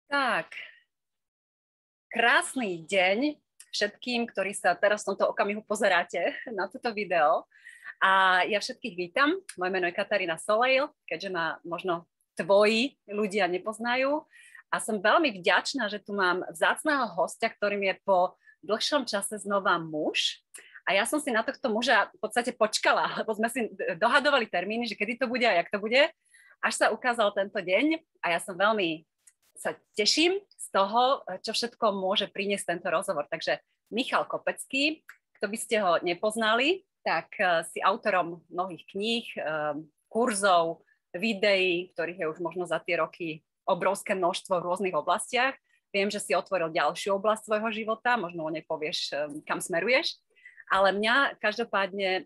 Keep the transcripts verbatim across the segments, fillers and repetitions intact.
Tak, krásny deň všetkým, ktorí sa teraz v tomto okamihu pozeráte na toto video. A ja všetkých vítam. Moje meno je Katarína Soleil, keďže ma možno tvoji ľudia nepoznajú. A som veľmi vďačná, že tu mám vzácneho hostia, ktorým je po dlhšom čase znova muž. A ja som si na tohto muža v podstate počkala, lebo sme si dohadovali termíny, že kedy to bude a jak to bude. Až sa ukázal tento deň a ja som veľmi sa teším z toho, čo všetko môže priniesť tento rozhovor. Takže Michal Kopecký, kto by ste ho nepoznali, tak si autorom mnohých kníh, kurzov, videí, ktorých je už možno za tie roky obrovské množstvo v rôznych oblastiach. Viem, že si otvoril ďalšiu oblasť svojho života, možno o nej povieš, kam smeruješ. Ale mňa každopádne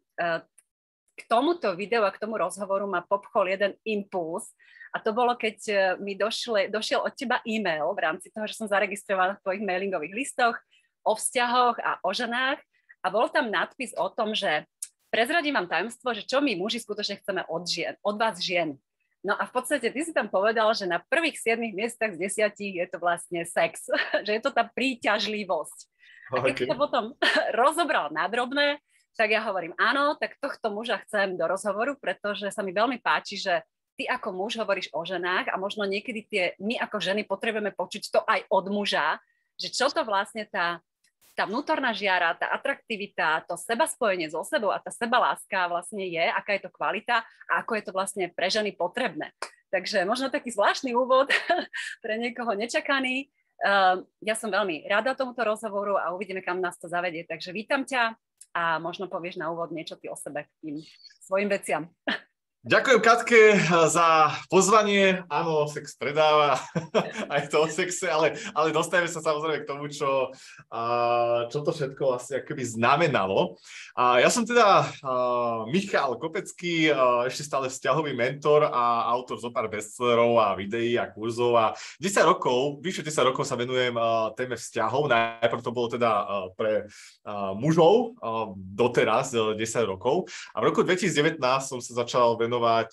k tomuto videu a k tomu rozhovoru ma popchol jeden impuls. A to bolo, keď mi došle, došiel od teba e-mail v rámci toho, že som zaregistrovala v tvojich mailingových listoch o vzťahoch a o ženách. A bol tam nadpis o tom, že prezradím vám tajomstvo, že čo my muži skutočne chceme od žien, od vás žien. No a v podstate ty si tam povedal, že na prvých siedmich miestach z desiatich je to vlastne sex, že je to tá príťažlivosť. A keď okay. to potom rozobral na drobné, tak ja hovorím, áno, tak tohto muža chcem do rozhovoru, pretože sa mi veľmi páči, že ty ako muž hovoríš o ženách a možno niekedy tie, my ako ženy potrebujeme počuť to aj od muža, že čo to vlastne tá, tá vnútorná žiara, tá atraktivita, to sebaspojenie so sebou a tá sebaláska vlastne je, aká je to kvalita a ako je to vlastne pre ženy potrebné. Takže možno taký zvláštny úvod pre niekoho nečakaný. Uh, ja som veľmi rada tomuto rozhovoru a uvidíme, kam nás to zavedie. Takže vítam ťa a možno povieš na úvod niečo ty o sebe k tým svojim veciam. Ďakujem Katke za pozvanie. Áno, sex predáva, aj to o sexe, ale, ale dostaneme sa samozrejme k tomu, čo, uh, čo to všetko vlastne akoby znamenalo. Uh, ja som teda uh, Michal Kopecký, uh, ešte stále vzťahový mentor a autor zo pár bestsellerov a videí a kurzov a desať rokov, vyše desať rokov sa venujem uh, téme vzťahov. Najprv to bolo teda uh, pre uh, mužov, uh, doteraz uh, desať rokov. A v roku dvetisícdevätnásť som sa začal venovať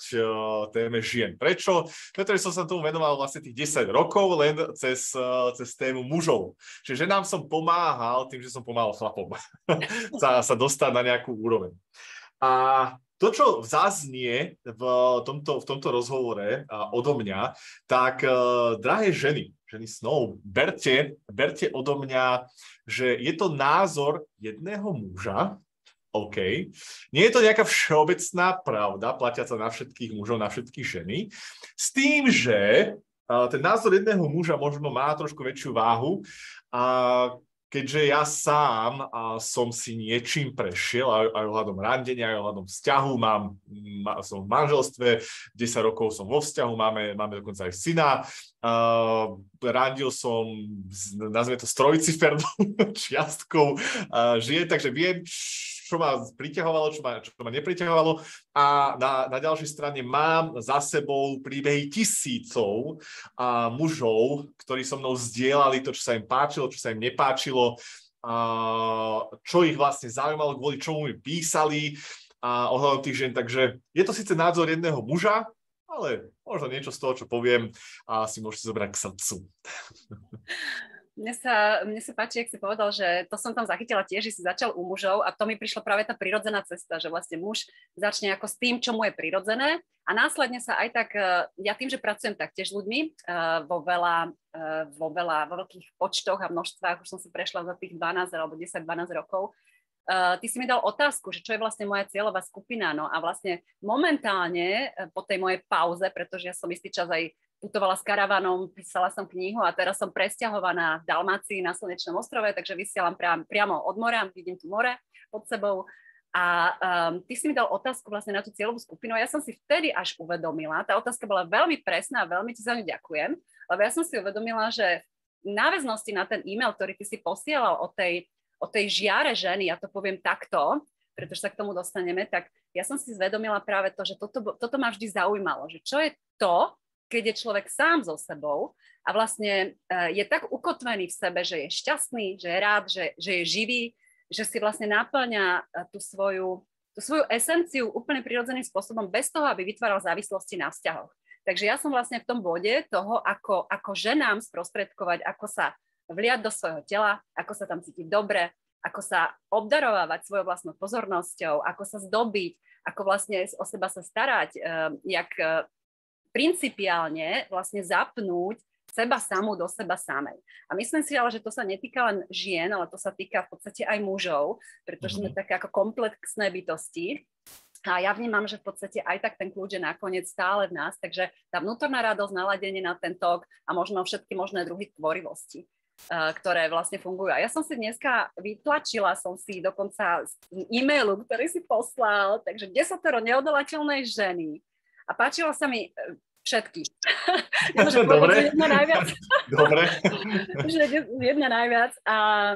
téme žien. Prečo? Pretože som sa tomu venoval vlastne tých desať rokov len cez, cez tému mužov. Čiže nám som pomáhal tým, že som pomáhal chlapom sa, sa dostať na nejakú úroveň. A to, čo zaznie v tomto, v tomto rozhovore odo mňa, tak drahé ženy, ženy snov, berte, berte odo mňa, že je to názor jedného muža. OK. Nie je to nejaká všeobecná pravda, platiaca na všetkých mužov, na všetkých ženy. S tým, že ten názor jedného muža možno má trošku väčšiu váhu, a keďže ja sám som si niečím prešiel, aj, aj ohľadom randenia, aj ohľadom vzťahu, mám, som v manželstve, desať rokov som vo vzťahu, máme, máme dokonca aj syna. Uh, randil som, nazvime to, s trojcifernou čiastkou uh, žien, takže viem, čo ma priťahovalo, čo ma, čo ma nepriťahovalo. A na, na ďalšej strane mám za sebou príbehy tisícov a mužov, ktorí so mnou zdieľali to, čo sa im páčilo, čo sa im nepáčilo, a čo ich vlastne zaujímalo, kvôli čomu mi písali a ohľadom tých žien. Takže je to síce názor jedného muža, ale možno niečo z toho, čo poviem, a si môžete zobrať k srdcu. Mne sa, mne sa páči, jak si povedal, že to som tam zachytila tiež, že si začal u mužov a to mi prišla práve tá prirodzená cesta, že vlastne muž začne ako s tým, čo mu je prirodzené a následne sa aj tak, ja tým, že pracujem taktiež s ľuďmi vo veľa, vo veľa, vo veľkých počtoch a množstvách, už som si prešla za tých dvanásť alebo desať dvanásť rokov, ty si mi dal otázku, že čo je vlastne moja cieľová skupina, no a vlastne momentálne po tej mojej pauze, pretože ja som istý čas aj putovala s karavanom, písala som knihu a teraz som presťahovaná v Dalmácii na Slnečnom ostrove, takže vysielam priam, priamo od mora, vidím tu more pod sebou. A um, ty si mi dal otázku vlastne na tú cieľovú skupinu a ja som si vtedy až uvedomila, tá otázka bola veľmi presná a veľmi ti za ňu ďakujem, lebo ja som si uvedomila, že v náväznosti na ten e-mail, ktorý ty si posielal o tej, o tej žiare ženy, ja to poviem takto, pretože sa k tomu dostaneme, tak ja som si zvedomila práve to, že toto, toto ma vždy zaujímalo, že čo je to, keď je človek sám so sebou a vlastne je tak ukotvený v sebe, že je šťastný, že je rád, že, že je živý, že si vlastne náplňa tú svoju, tú svoju esenciu úplne prirodzeným spôsobom bez toho, aby vytváral závislosti na vzťahoch. Takže ja som vlastne v tom bode toho, ako, ako ženám sprostredkovať, ako sa vliať do svojho tela, ako sa tam cítiť dobre, ako sa obdarovávať svojou vlastnou pozornosťou, ako sa zdobiť, ako vlastne o seba sa starať, uh, jak uh, principiálne vlastne zapnúť seba samú do seba samej. A myslím si ale, že to sa netýka len žien, ale to sa týka v podstate aj mužov, pretože sme také ako komplexné bytosti. A ja vnímam, že v podstate aj tak ten kľúč je nakoniec stále v nás, takže tá vnútorná radosť, naladenie na ten tok a možno všetky možné druhy tvorivosti, ktoré vlastne fungujú. A ja som si dneska vytlačila, som si dokonca z e-mailu, ktorý si poslal, takže desatero neodolateľnej ženy. A páčilo sa mi všetky. Nemôžem povedať, že jedna najviac. Dobre. Že jedna najviac. A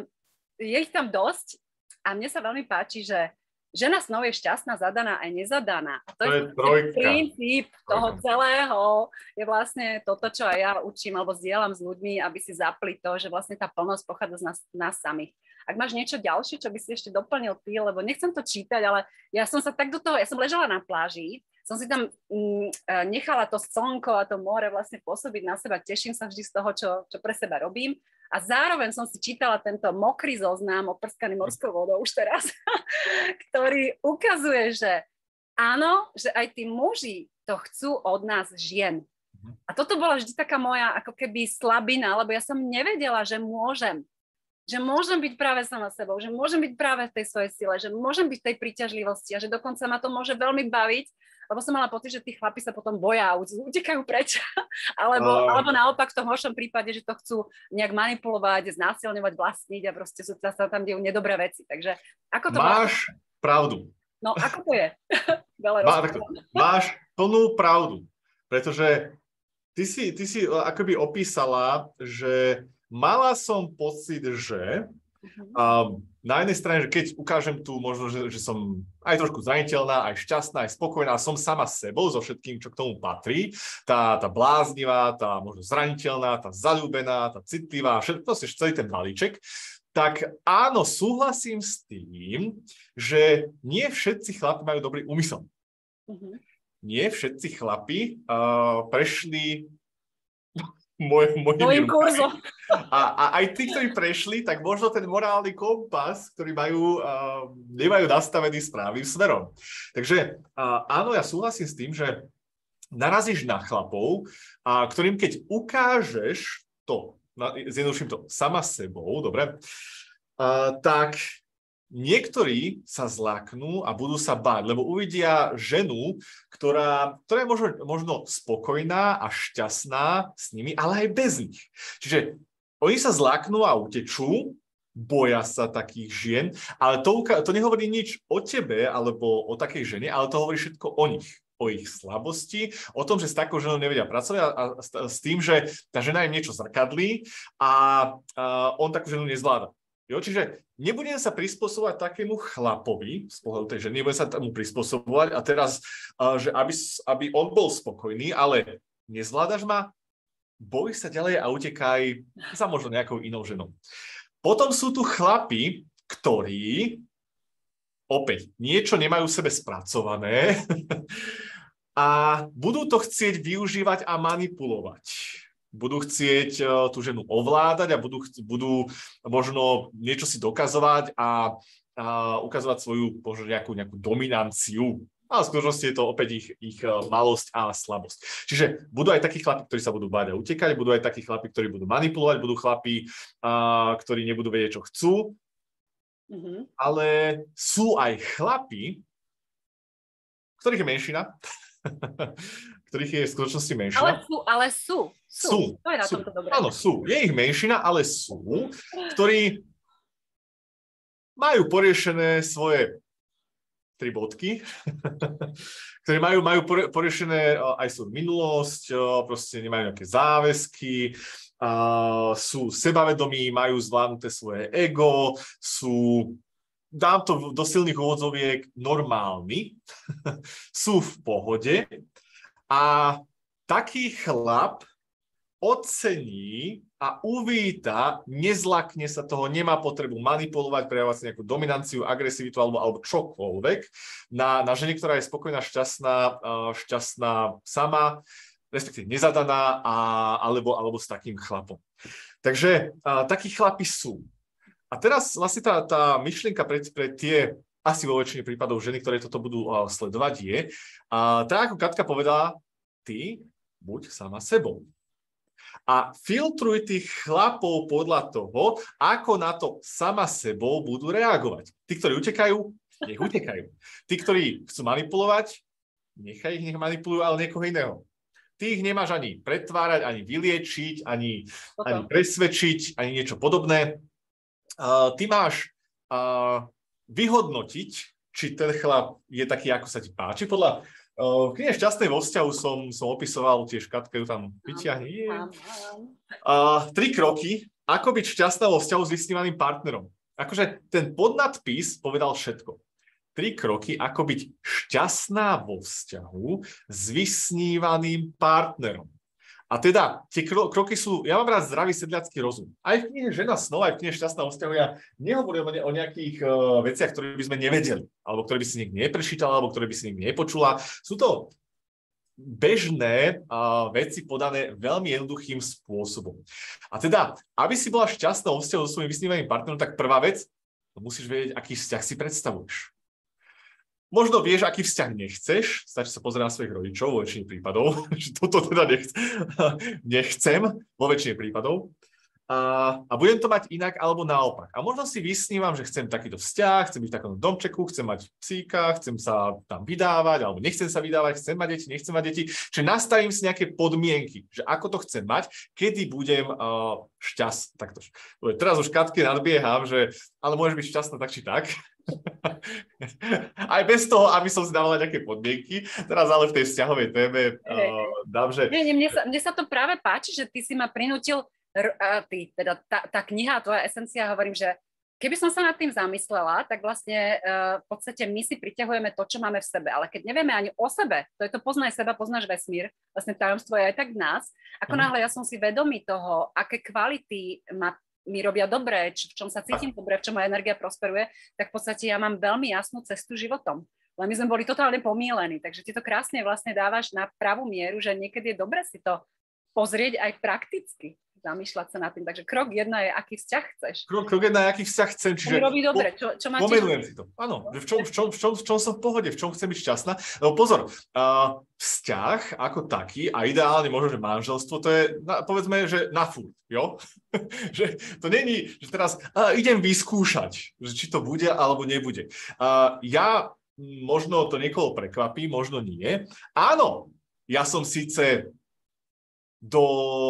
je ich tam dosť a mne sa veľmi páči, že žena snov je šťastná, zadaná aj nezadaná. A to, to je, je princíp toho celého. Je vlastne toto, čo aj ja učím alebo zdieľam s ľuďmi, aby si zapli to, že vlastne tá plnosť pochádza z nás, nás samých. Ak máš niečo ďalšie, čo by si ešte doplnil ty, lebo nechcem to čítať, ale ja som sa tak do toho, ja som ležala na pláži, som si tam mm, nechala to slnko a to more vlastne pôsobiť na seba, teším sa vždy z toho, čo, čo pre seba robím a zároveň som si čítala tento mokrý zoznam oprskaný morskou vodou už teraz, ktorý ukazuje, že áno, že aj tí muži to chcú od nás žien. A toto bola vždy taká moja ako keby slabina, lebo ja som nevedela, že môžem. Že môžem byť práve sama sebou, že môžem byť práve v tej svojej sile, že môžem byť v tej príťažlivosti a že dokonca ma to môže veľmi baviť, lebo som mala pocit, že tí chlapi sa potom boja a utekajú preč. alebo, uh. alebo naopak v tom horšom prípade, že to chcú nejak manipulovať, znásilňovať, vlastniť a proste sú sa tam dejú nedobré veci. Takže ako to máš vlastne... pravdu. No, ako to je? Má, máš plnú pravdu, pretože ty si, ty si akoby opísala, že mala som pocit, že um, na jednej strane, že keď ukážem tu možno, že, že som aj trošku zraniteľná, aj šťastná, aj spokojná, som sama sebou so všetkým, čo k tomu patrí, tá, tá bláznivá, tá možno zraniteľná, tá zaľúbená, tá citlivá, všetko, proste celý ten balíček, tak áno, súhlasím s tým, že nie všetci chlapi majú dobrý úmysel. Uh-huh. Nie všetci chlapi uh, prešli Moj, mojim kurzom. A, a aj tí, ktorí prešli, tak možno ten morálny kompas, ktorý majú, uh, nemajú nastavený správnym smerom. Takže uh, áno, ja súhlasím s tým, že narazíš na chlapov, uh, ktorým keď ukážeš to, zjednoduším to, sama sebou, dobre, uh, tak niektorí sa zláknú a budú sa báť, lebo uvidia ženu, ktorá, ktorá je možno, možno spokojná a šťastná s nimi, ale aj bez nich. Čiže oni sa zláknú a utečú, boja sa takých žien, ale to, to nehovorí nič o tebe alebo o takej žene, ale to hovorí všetko o nich, o ich slabosti, o tom, že s takou ženou nevedia pracovať a, a s tým, že tá žena im niečo zrkadlí a, a on takú ženu nezvláda. Jo, čiže nebudem sa prispôsobovať takému chlapovi z pohľadu tej ženy, nebudem sa tomu prispôsobovať a teraz, uh, že aby, aby on bol spokojný, ale nezvládaš ma, boj sa ďalej a utekaj za možno nejakou inou ženou. Potom sú tu chlapi, ktorí opäť niečo nemajú v sebe spracované a budú to chcieť využívať a manipulovať. Budú chcieť uh, tú ženu ovládať a budú, budú možno niečo si dokazovať a, a ukazovať svoju možno nejakú, nejakú dominanciu. Ale v skutočnosti je to opäť ich, ich uh, malosť a slabosť. Čiže budú aj takí chlapi, ktorí sa budú báť a utekať, budú aj takí chlapi, ktorí budú manipulovať, budú chlapi, uh, ktorí nebudú vedieť, čo chcú. Mm-hmm. Ale sú aj chlapi, ktorých je menšina, ktorých je v skutočnosti menšina. Ale sú, ale sú. Sú. Sú. To je na sú. tomto dobré. Áno, sú. Je ich menšina, ale sú, ktorí majú poriešené svoje tri bodky, ktorí majú, majú poriešené aj svoju minulosť, proste nemajú nejaké záväzky, sú sebavedomí, majú zvládnuté svoje ego, sú, dám to do silných úvodzoviek, normálni, sú v pohode a taký chlap ocení a uvíta, nezlakne sa toho, nemá potrebu manipulovať, prejavovať si nejakú dominanciu, agresivitu alebo, alebo čokoľvek na, na žene, ktorá je spokojná, šťastná, šťastná sama, respektíve nezadaná, a, alebo, alebo s takým chlapom. Takže a, takí chlapi sú. A teraz vlastne tá, tá myšlienka pre, pre tie, asi vo väčšine prípadov ženy, ktoré toto budú a, sledovať, je, a, tak ako Katka povedala, ty buď sama sebou. A filtruj tých chlapov podľa toho, ako na to sama sebou budú reagovať. Tí, ktorí utekajú, nech utekajú. Tí, ktorí chcú manipulovať, nechaj ich, nech manipulujú, ale niekoho iného. Ty ich nemáš ani pretvárať, ani vyliečiť, ani, ani presvedčiť, ani niečo podobné. Uh, ty máš uh, vyhodnotiť, či ten chlap je taký, ako sa ti páči. Podľa uh, v knihe Šťastnej vo vzťahu som, som opisoval, tiež Katka ju tam vyťahne. Uh, tri kroky, ako byť šťastná vo vzťahu s vysnívaným partnerom. Akože ten podnadpis povedal všetko. Tri kroky, ako byť šťastná vo vzťahu s vysnívaným partnerom. A teda, tie kro- kroky sú, ja mám rád zdravý sedliacky rozum. Aj v knihe Žena snov, aj v knihe Šťastná vo vzťahu, ja nehovorím o nejakých uh, veciach, ktoré by sme nevedeli, alebo ktoré by si niekto neprečítal, alebo ktoré by si niekto nepočula. Sú to bežné uh, veci podané veľmi jednoduchým spôsobom. A teda, aby si bola šťastná vo vzťahu so svojím vysnívaným partnerom, tak prvá vec, musíš vedieť, aký vzťah si predstavuješ. Možno vieš, aký vzťah nechceš, stačí sa pozrieť na svojich rodičov vo väčšine prípadov, že toto teda nechcem, nechcem vo väčšine prípadov. A, a budem to mať inak alebo naopak. A možno si vysnívam, že chcem takýto vzťah, chcem byť v takom domčeku, chcem mať psíka, chcem sa tam vydávať, alebo nechcem sa vydávať, chcem mať deti, nechcem mať deti. Čiže nastavím si nejaké podmienky, že ako to chcem mať, kedy budem uh, šťastný. Takto. Teraz už Katke nadbieham, že ale môžeš byť šťastná tak či tak. Aj bez toho, aby som si dávala nejaké podmienky. Teraz ale v tej vzťahovej téme uh, dám, že... Nie, nie, mne, sa, mne sa to práve páči, že ty si ma prinútil, uh, ty, teda tá, tá kniha, tvoja esencia, hovorím, že keby som sa nad tým zamyslela, tak vlastne uh, v podstate my si priťahujeme to, čo máme v sebe. Ale keď nevieme ani o sebe, to je to poznaj seba, poznáš vesmír, vlastne tajomstvo je aj tak v nás, ako mm. náhle ja som si vedomý toho, aké kvality má mi robia dobre, či, v čom sa cítim dobre, v čom moja energia prosperuje, tak v podstate ja mám veľmi jasnú cestu životom. Len my sme boli totálne pomílení, takže ty to krásne vlastne dávaš na pravú mieru, že niekedy je dobre si to pozrieť aj prakticky, zamýšľať sa nad tým. Takže krok jedna je, aký vzťah chceš. Krok, krok jedna je, aký vzťah chcem. Čiže robí dobre. Čo, čo máte... Pomenujem si to. Áno, v čom, v, čom, v, čom, v čom som v pohode, v čom chcem byť šťastná. No pozor, uh, vzťah ako taký a ideálne možno, že manželstvo, to je, na, povedzme, že na furt, jo? Že to není, že teraz uh, idem vyskúšať, že či to bude alebo nebude. Uh, ja možno to niekoho prekvapí, možno nie. Áno, ja som síce do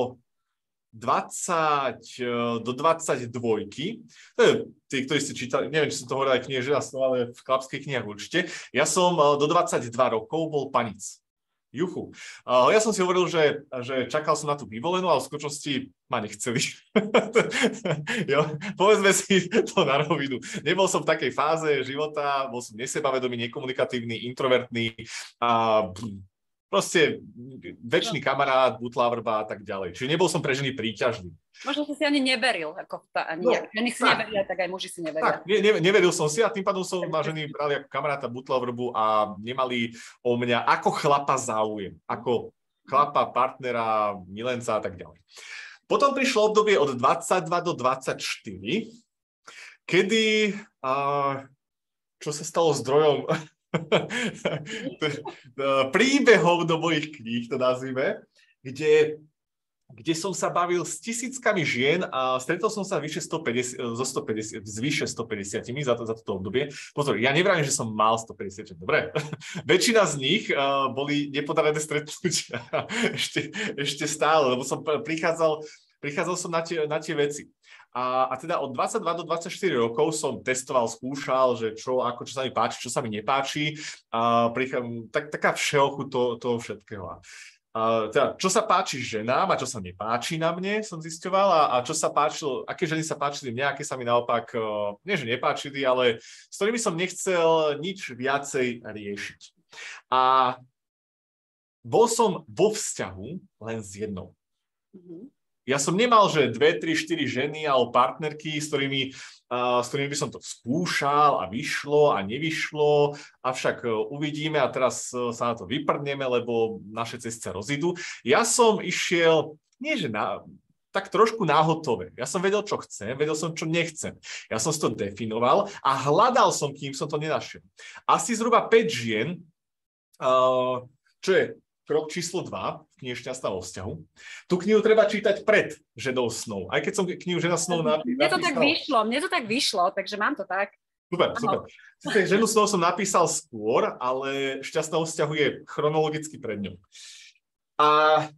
dvadsať, do dvadsaťdvojky, to je tí, ktorí ste čítali, neviem, či som to hovoril aj knihe Žena snov, ale v chlapských knihách určite, ja som do dvadsaťdva rokov bol panic. Juchu. Ja som si hovoril, že, že čakal som na tú vyvolenú, ale v skutočnosti ma nechceli. Jo, povedzme si to na rovinu. Nebol som v takej fáze života, bol som nesebavedomý, nekomunikatívny, introvertný a proste väčší kamarát, butla vrba a tak ďalej. Čiže nebol som pre ženy príťažný. Možno si si ani neveril. Ako tá, ani no, ženy si tak neveria, tak aj muži si neveria. Tak, ne, ne, neveril som si a tým pádom som ma ženy brali ako kamaráta, butla vrbu a nemali o mňa ako chlapa záujem. Ako chlapa, partnera, milenca a tak ďalej. Potom prišlo obdobie od dvadsaťdva do dvadsaťštyri, kedy... Uh, čo sa stalo zdrojom príbehov do mojich kníh, to nazvime, kde, kde som sa bavil s tisíckami žien a stretol som sa vyše stopäťdesiat, zo stopäťdesiat, s vyše stopäťdesiatimi za, to, za toto obdobie. Pozor, ja nevravím, že som mal stopäťdesiat, dobre. Väčšina z nich uh, boli nepodarené stretnutia. ešte, ešte stále, lebo som prichádzal, prichádzal som na tie, na tie veci. A, a teda od dvadsaťdva do dvadsaťštyri rokov som testoval, skúšal, že čo, ako, čo sa mi páči, čo sa mi nepáči. A prichá, tak, taká všeochu to, toho všetkého. A teda, čo sa páči ženám a čo sa nepáči na mne, som zisťoval. A, a čo sa páčilo, aké ženy sa páčili mne, aké sa mi naopak, nie že nepáčili, ale s ktorými som nechcel nič viacej riešiť. A bol som vo vzťahu len s jednou. Mm-hmm. Ja som nemal, že dve, tri, štyri ženy alebo partnerky, s ktorými, uh, s ktorými by som to skúšal a vyšlo a nevyšlo, avšak uh, uvidíme a teraz uh, sa na to vyprdneme, lebo naše cesty sa rozídu. Ja som išiel, nie že na, tak trošku náhotové. Ja som vedel, čo chcem, vedel som, čo nechcem. Ja som si to definoval a hľadal som, kým som to nenašiel. Asi zhruba päť žien, uh, čo je krok číslo dva v knihe Šťastná vo vzťahu. Tú knihu treba čítať pred ženou snov. Aj keď som knihu Žena snov napísal. Mne to tak vyšlo, mne to tak vyšlo, takže mám to tak. Super, super. Sice Ženu snov som napísal skôr, ale Šťastná vo vzťahu je chronologicky pred ňou. A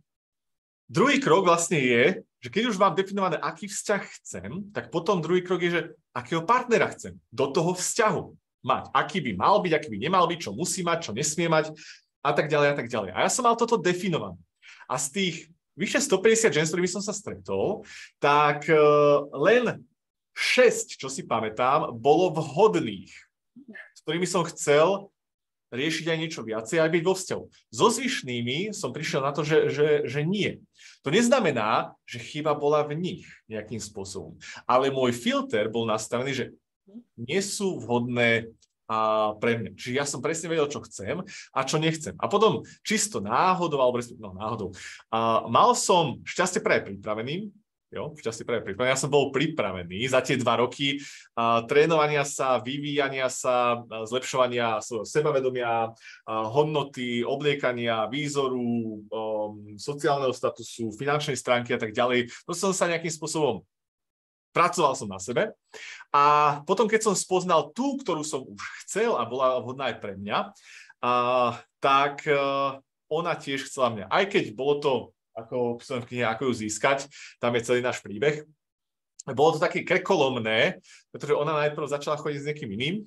druhý krok vlastne je, že keď už mám definované, aký vzťah chcem, tak potom druhý krok je, že akého partnera chcem do toho vzťahu mať. Aký by mal byť, aký by nemal byť, čo musí mať, čo nesmie mať, a tak ďalej, a tak ďalej. A ja som mal toto definované. A z tých vyše stopäťdesiat žen, s ktorými som sa stretol, tak uh, len šesť, čo si pamätám, bolo vhodných, s ktorými som chcel riešiť aj niečo viacej, aj byť vo vzťahu. So zvyšnými som prišiel na to, že, že, že nie. To neznamená, že chyba bola v nich nejakým spôsobom. Ale môj filter bol nastavený, že nie sú vhodné a pre mňa. Čiže ja som presne vedel, čo chcem a čo nechcem. A potom čisto náhodou, alebo no, náhodou, a mal som šťastie práve pripravený, jo, šťastie práve pripravený, ja som bol pripravený za tie dva roky a, trénovania sa, vyvíjania sa, a, zlepšovania svojho sebavedomia, a, hodnoty, obliekania, výzoru, um, sociálneho statusu, finančnej stránky a tak ďalej. To som sa nejakým spôsobom pracoval som na sebe a potom, keď som spoznal tú, ktorú som už chcel a bola vhodná aj pre mňa, a, tak a, ona tiež chcela mňa. Aj keď bolo to, ako som v knihe Ako ju získať, tam je celý náš príbeh, bolo to také krekolomné, pretože ona najprv začala chodiť s niekým iným.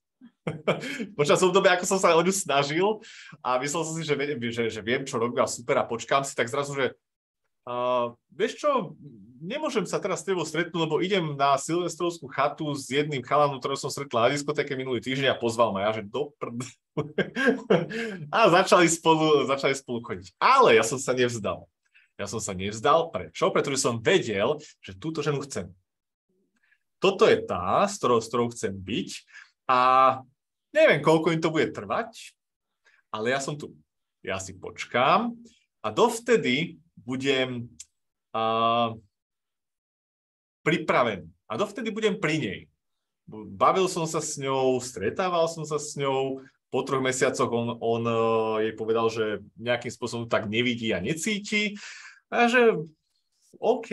Počas obdobia, ako som sa o ňu snažil a myslel som si, že, že, že viem, čo robím a super a počkám si, tak zrazu, že Uh, vieš čo, nemôžem sa teraz s tebou stretnúť, lebo idem na silvestrovskú chatu s jedným chalanom, ktorého som stretla na diskotéke minulý týždeň a pozval ma. Ja, že do prd... a začali spolu, začali spolu chodiť. Ale ja som sa nevzdal. Ja som sa nevzdal. Prečo? Pretože som vedel, že túto ženu chcem. Toto je tá, s ktorou, s ktorou chcem byť a neviem, koľko im to bude trvať, ale ja som tu. Ja si počkám a dovtedy budem uh, pripravený. A dovtedy budem pri nej. Bavil som sa s ňou, stretával som sa s ňou. Po troch mesiacoch on, on uh, jej povedal, že nejakým spôsobom tak nevidí a necíti. A že OK,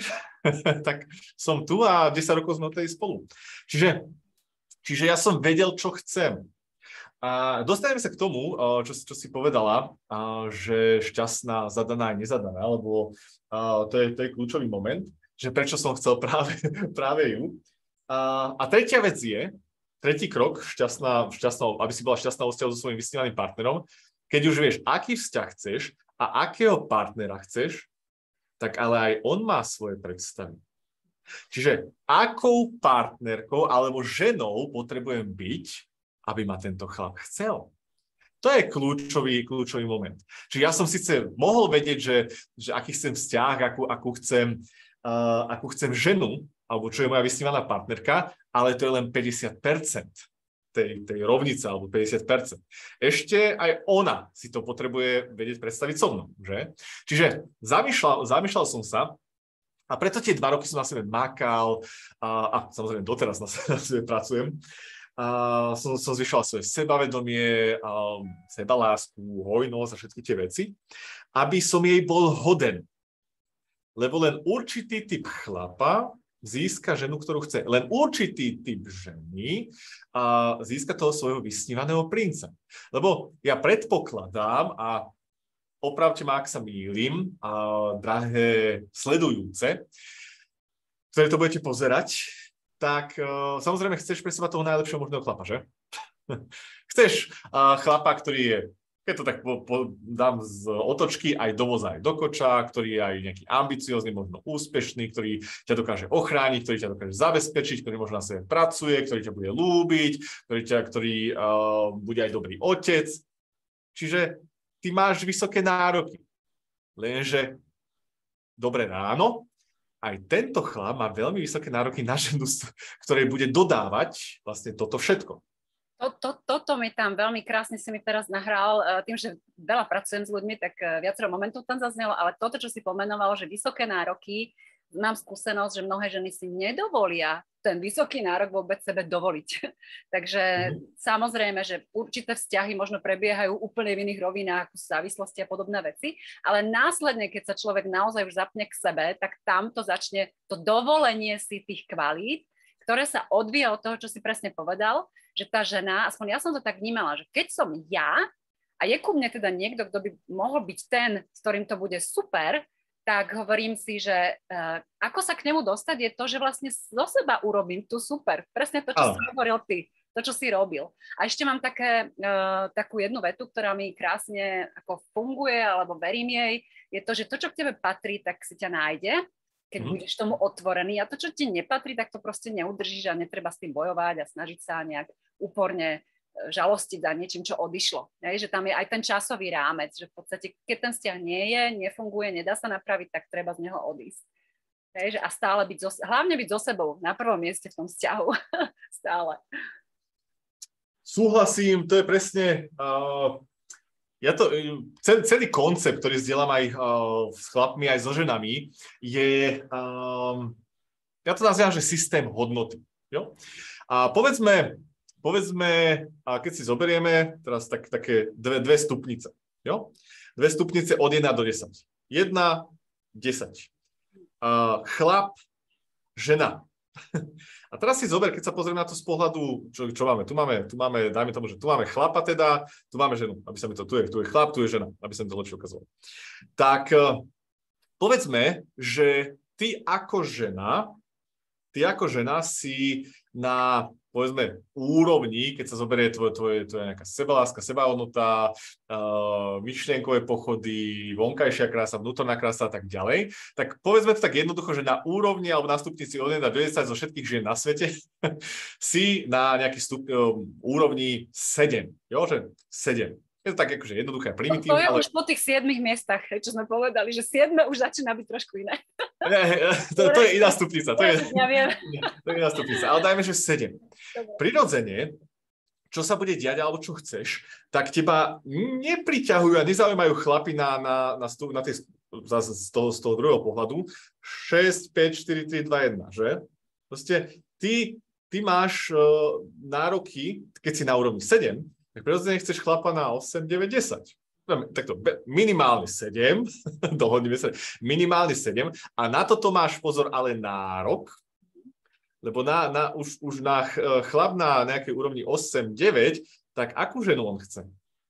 tak som tu a desať rokov sme odtedy spolu. Čiže, čiže ja som vedel, čo chcem. A dostaneme sa k tomu, čo, čo si povedala, že šťastná, zadaná a nezadaná, lebo to je, to je kľúčový moment, že prečo som chcel práve, práve ju. A, a tretia vec je, tretí krok, šťastná, šťastná, aby si bola šťastná vo vzťahu so svojím vysnívaným partnerom, keď už vieš, aký vzťah chceš a akého partnera chceš, tak ale aj on má svoje predstavy. Čiže akou partnerkou alebo ženou potrebujem byť, aby ma tento chlap chcel. To je kľúčový, kľúčový moment. Čiže ja som síce mohol vedieť, že, že aký chcem vzťah, akú, akú, chcem, uh, akú chcem ženu, alebo čo je moja vysnívaná partnerka, ale to je len päťdesiat percent tej, tej rovnice, alebo päťdesiat percent. Ešte aj ona si to potrebuje vedieť predstaviť so mnou, že? Čiže zamýšľal, zamýšľal som sa, a preto tie dva roky som na sebe makal, a, a samozrejme doteraz na sebe, na sebe pracujem, Uh, som, som zvyšoval svoje sebavedomie, uh, sebalásku, hojnosť a všetky tie veci, aby som jej bol hoden. Lebo len určitý typ chlapa získa ženu, ktorú chce. Len určitý typ ženy uh, získa toho svojho vysnívaného princa. Lebo ja predpokladám, a opravte ma, ak sa mýlim, uh, drahé sledujúce, ktoré to budete pozerať, tak uh, samozrejme chceš pre seba toho najlepšieho možného chlapa, že? Chceš uh, chlapa, ktorý je, keď to tak po, po, dám z otočky, aj do voza, aj do koča, ktorý je aj nejaký ambiciózny, možno úspešný, ktorý ťa dokáže ochrániť, ktorý ťa dokáže zabezpečiť, ktorý možno na sebe pracuje, ktorý ťa bude ľúbiť, ktorý, ťa, ktorý uh, bude aj dobrý otec. Čiže ty máš vysoké nároky. Lenže dobré ráno, aj tento chlap má veľmi vysoké nároky na ženu, ktorej bude dodávať vlastne toto všetko. To, to, toto mi tam veľmi krásne si mi teraz nahral, tým, že veľa pracujem s ľuďmi, tak viacero momentov tam zaznelo, ale toto, čo si pomenoval, že vysoké nároky, mám skúsenosť, že mnohé ženy si nedovolia ten vysoký nárok vôbec sebe dovoliť. Takže mm. samozrejme, že určité vzťahy možno prebiehajú úplne v iných rovinách, ako závislosti a podobné veci, ale následne, keď sa človek naozaj už zapne k sebe, tak tam to začne to dovolenie si tých kvalít, ktoré sa odvíja od toho, čo si presne povedal, že tá žena, aspoň ja som to tak vnímala, že keď som ja a je ku mne teda niekto, kto by mohol byť ten, s ktorým to bude super, tak hovorím si, že uh, ako sa k nemu dostať je to, že vlastne zo seba urobím tu super. Presne to, čo oh. si hovoril ty, to, čo si robil. A ešte mám také, uh, takú jednu vetu, ktorá mi krásne ako funguje, alebo verím jej, je to, že to, čo k tebe patrí, tak si ťa nájde, keď mm. budeš tomu otvorený. A to, čo ti nepatrí, tak to proste neudržíš a netreba s tým bojovať a snažiť sa nejak úporne žalostiť za niečím, čo odišlo. Hej, že tam je aj ten časový rámec, že v podstate, keď ten vzťah nie je, nefunguje, nedá sa napraviť, tak treba z neho odísť. Hej, že a stále byť, so, hlavne byť so sebou na prvom mieste v tom vzťahu. Stále. Súhlasím, to je presne... Uh, ja to, celý, celý koncept, ktorý zdieľam aj uh, s chlapmi, aj so ženami, je... Um, ja to nazývam, že systém hodnoty. Jo? A povedzme... Povedzme, a keď si zoberieme teraz tak, také dve, dve stupnice, jo? Dve stupnice od jedna do desať. jedna, desať. A chlap, žena. A teraz si zober, keď sa pozrieme na to z pohľadu, čo, čo máme. Tu máme, tu máme, dajme tomu, že tu máme chlapa teda, tu máme ženu, aby sa mi to, tu je, tu je chlap, tu je žena, aby sa mi to lepšie ukázalo. Tak povedzme, že ty ako žena, ty ako žena si na povedzme, úrovni, keď sa zoberie tvoje, tvoje, tvoje nejaká sebaláska, sebahodnota, uh, myšlienkové pochody, vonkajšia krása, vnútorná krása a tak ďalej, tak povedzme to tak jednoducho, že na úrovni alebo na stupnici od jeden do desať zo všetkých žien na svete si na nejaký stup, uh, úrovni sedem, jo, že sedem. Je to tak akože jednoduché a primitívne. To je ale... už po tých siedmých miestach, čo sme povedali, že siedme už začína byť trošku iné. Nie, to, to je iná stupnica. To je, ja viem. To je iná stupnica. Ale dajme, že sedem. Prirodzene, čo sa bude diať, alebo čo chceš, tak teba nepriťahujú a nezaujímajú chlapi na, na, na, stup, na tej, z, toho, z toho druhého pohľadu. šesť, päť, štyri, tri, dva, jeden, že? Proste ty, ty máš uh, nároky, keď si na úrovni sedem, tak prirodzene chceš chlapa na osem, deväť, desať. Takto, minimálne sedem, dohodneme sa, minimálne sedem a na toto máš pozor ale nárok, lebo na, na, už, už na chlap na nejakej úrovni osem, deväť, tak akú ženu on chce?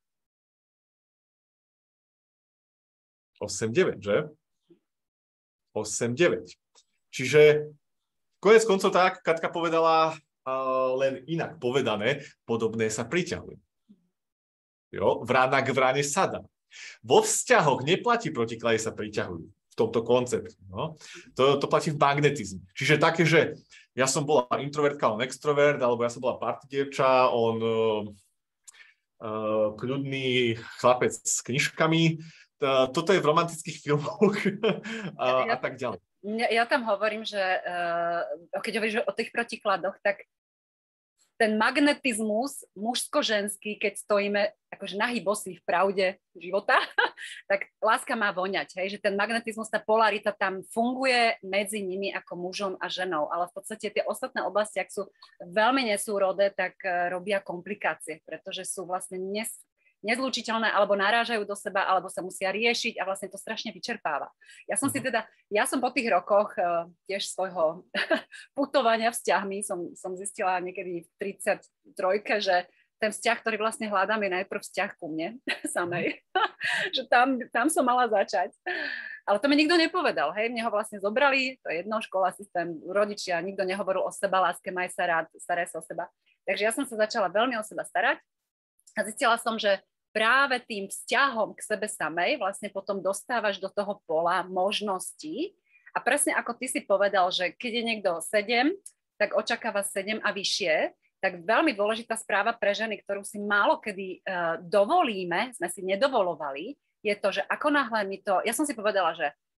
osem, deväť, že? osem, deväť. Čiže konec koncov tak, Katka povedala, uh, len inak povedané, podobné sa priťahujú. Jo, vrana k vrane sada. Vo vzťahoch neplatí protiklady sa priťahujú v tomto koncepte. No. To, to platí v magnetizme. Čiže také, že ja som bola introvertka, on extrovert, alebo ja som bola party dievča, on uh, uh, kľudný chlapec s knižkami. Uh, toto je v romantických filmoch a, ja, ja, a tak ďalej. Ja, ja tam hovorím, že uh, keď hovoríš o tých protikladoch, tak ten magnetizmus mužsko-ženský, keď stojíme akože nahý bosí v pravde života, tak láska má voňať, hej? Že ten magnetizmus, tá polarita tam funguje medzi nimi ako mužom a ženou, ale v podstate tie ostatné oblasti, ak sú veľmi nesúrodé, tak robia komplikácie, pretože sú vlastne nes, nezlučiteľné, alebo narážajú do seba, alebo sa musia riešiť a vlastne to strašne vyčerpáva. Ja som si teda, ja som po tých rokoch uh, tiež svojho putovania vzťahmi som, som zistila niekedy v tridsaťtrojke, že ten vzťah, ktorý vlastne hľadám, je najprv vzťah ku mne samej. Že tam, tam som mala začať. Ale to mi nikto nepovedal, hej, mne ho vlastne zobrali, to je jedno, škola, systém, rodičia, nikto nehovoril o seba, láske, maj sa rád, staraj sa o seba. Takže ja som sa začala veľmi o seba starať a zistila som, že práve tým vzťahom k sebe samej vlastne potom dostávaš do toho pola možností a presne ako ty si povedal, že keď je niekto sedem, tak očakáva sedem a vyššie, tak veľmi dôležitá správa pre ženy, ktorú si málo kedy uh, dovolíme, sme si nedovolovali, je to, že ako náhle mi to, ja som si povedala, že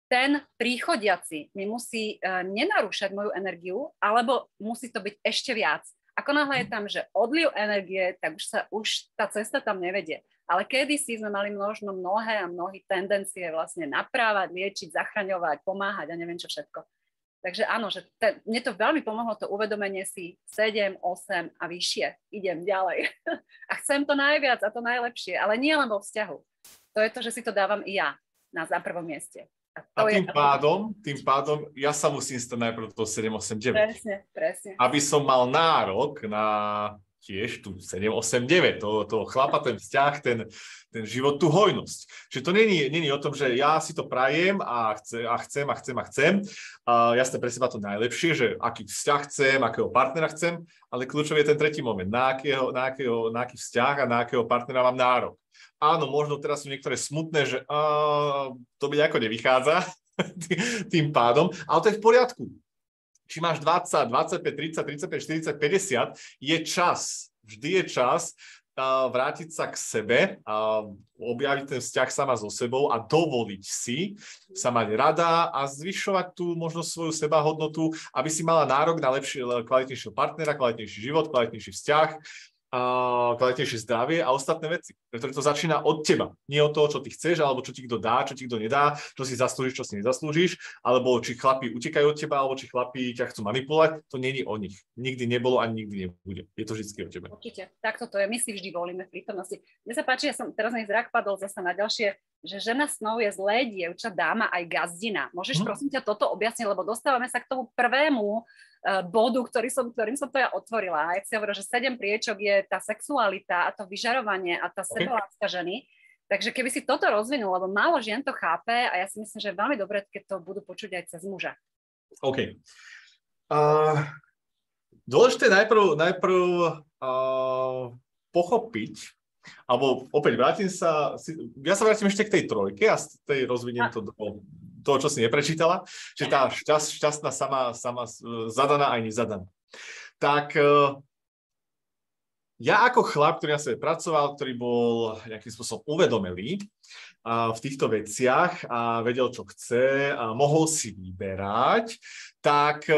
ten príchodiaci mi musí uh, nenarúšať moju energiu, alebo musí to byť ešte viac. Ako náhle je tam, že odliv energie, tak už, sa, už tá cesta tam nevedie. Ale kedysi sme mali možno mnohé a mnohé tendencie vlastne naprávať, liečiť, zachraňovať, pomáhať a neviem čo všetko. Takže áno, že te, mne to veľmi pomohlo to uvedomenie si sedem, osem a vyššie. Idem ďalej. A chcem to najviac a to najlepšie, ale nie len vo vzťahu. To je to, že si to dávam i ja na, na prvom mieste. A, a tým, je... pádom, tým pádom ja sa musím stať najprv do sedem, osem, deväť. Presne, presne. Aby som mal nárok na tiež tu sedem, osem, deväť, toho, toho chlapa, ten vzťah, ten, ten život, tú hojnosť. Čiže to není, není o tom, že ja si to prajem a, chce, a chcem a chcem a chcem. A jasne pre seba to najlepšie, že aký vzťah chcem, akého partnera chcem, ale kľúčový je ten tretí moment, na, akého, na, akého, na aký vzťah a na akého partnera mám nárok. Áno, možno teraz sú niektoré smutné, že á, to mi nejako nevychádza tým pádom, ale to je v poriadku. Či máš dvadsať, dvadsaťpäť, tridsať, tridsaťpäť, štyridsať, päťdesiat, je čas, vždy je čas uh, vrátiť sa k sebe, uh, objaviť ten vzťah sama so sebou a dovoliť si sa mať rada a zvyšovať tú možno svoju sebahodnotu, aby si mala nárok na lepšie, kvalitnejšieho partnera, kvalitnejší život, kvalitnejší vzťah, Uh, kvalitnejšie zdravie a ostatné veci. Pretože to začína od teba. Nie od toho, čo ty chceš, alebo čo ti kto dá, čo ti kto nedá, čo si zaslúžiš, čo si nezaslúžiš, alebo či chlapi utekajú od teba, alebo či chlapi ťa chcú manipulovať. To není o nich. Nikdy nebolo ani nikdy nebude. Je to vždy o tebe. Určite. Takto to je. My si vždy volíme v prítomnosti. Mne sa páči, ja som teraz mi zrak padol zase na ďalšie, že žena snov je zlé dievča, dáma aj gazdina. Môžeš hm. prosím ťa toto objasniť, lebo dostávame sa k tomu prvému bodu, ktorý som, ktorým som to ja otvorila. A jak si hovorila, že sedem priečok je tá sexualita a to vyžarovanie a tá okay. sebaláska ženy. Takže keby si toto rozvinul, lebo málo žien to chápe a ja si myslím, že je veľmi dobré, keď to budú počuť aj cez muža. OK. Uh, dôležité najprv, najprv uh, pochopiť, alebo opäť vrátim sa, ja sa vrátim ešte k tej trojke a z tej rozviniem a. to do toho, čo si neprečítala, že tá šťast, šťastná sama, sama zadaná aj nezadaná. Tak ja ako chlap, ktorý na sebe pracoval, ktorý bol nejakým spôsobom uvedomelý v týchto veciach a vedel, čo chce a mohol si vyberať, tak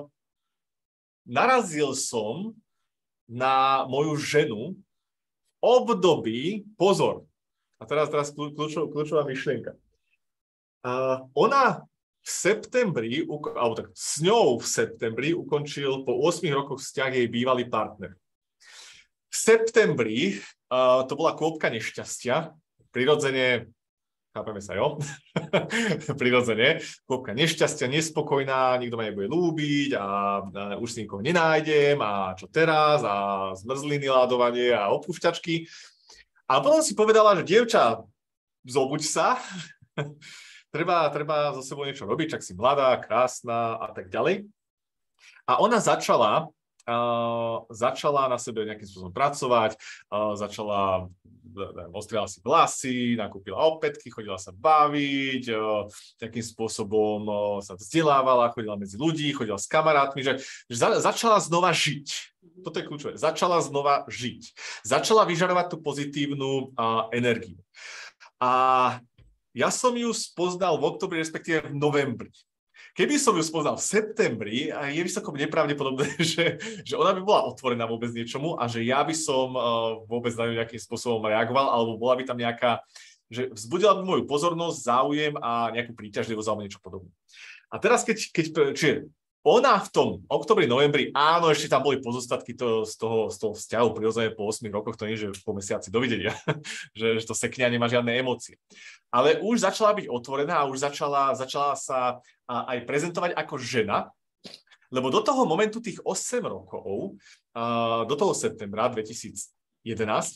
narazil som na moju ženu v období, pozor, a teraz, teraz kľúčová, kľúčová myšlienka. Uh, ona v septembri, alebo tak s ňou v septembri ukončil po ôsmich rokoch vzťah jej bývalý partner. V septembri uh, to bola kôpka nešťastia, prirodzene, chápeme sa, jo? prirodzene, kôpka nešťastia, nespokojná, nikto ma nebude ľúbiť a, a už si nikoho nenájdem a čo teraz a zmrzliny, ládovanie a opúšťačky. A potom si povedala, že dievča, zobuď sa, Treba, treba so sebou niečo robiť, čak si mladá, krásna a tak ďalej. A ona začala, uh, začala na sebe nejakým spôsobom pracovať, uh, začala, ostriala si vlasy, nakúpila opätky, chodila sa baviť, uh, nejakým spôsobom uh, sa vzdelávala, chodila medzi ľudí, chodila s kamarátmi, že, že za, začala znova žiť. Toto je kľúčové. Začala znova žiť. Začala vyžarovať tú pozitívnu uh, energiu. A ja som ju spoznal v októbri, respektíve v novembri. Keby som ju spoznal v septembri, je vysoko nepravdepodobné, že, že ona by bola otvorená vôbec niečomu a že ja by som uh, vôbec na ňu nejakým spôsobom reagoval, alebo bola by tam nejaká, že vzbudila by moju pozornosť, záujem a nejakú príťažlivosť alebo niečo podobné. A teraz, keď, keď čiže ona v tom októbri, novembri, áno, ešte tam boli pozostatky to, z, toho, z toho vzťahu, prirodzene po ôsmich rokoch, to nie je, že po mesiaci dovidenia, že, že to sekne a nemá žiadne emócie. Ale už začala byť otvorená a už začala, začala sa aj prezentovať ako žena, lebo do toho momentu tých osem rokov, do toho septembra dvetisícjedenásť,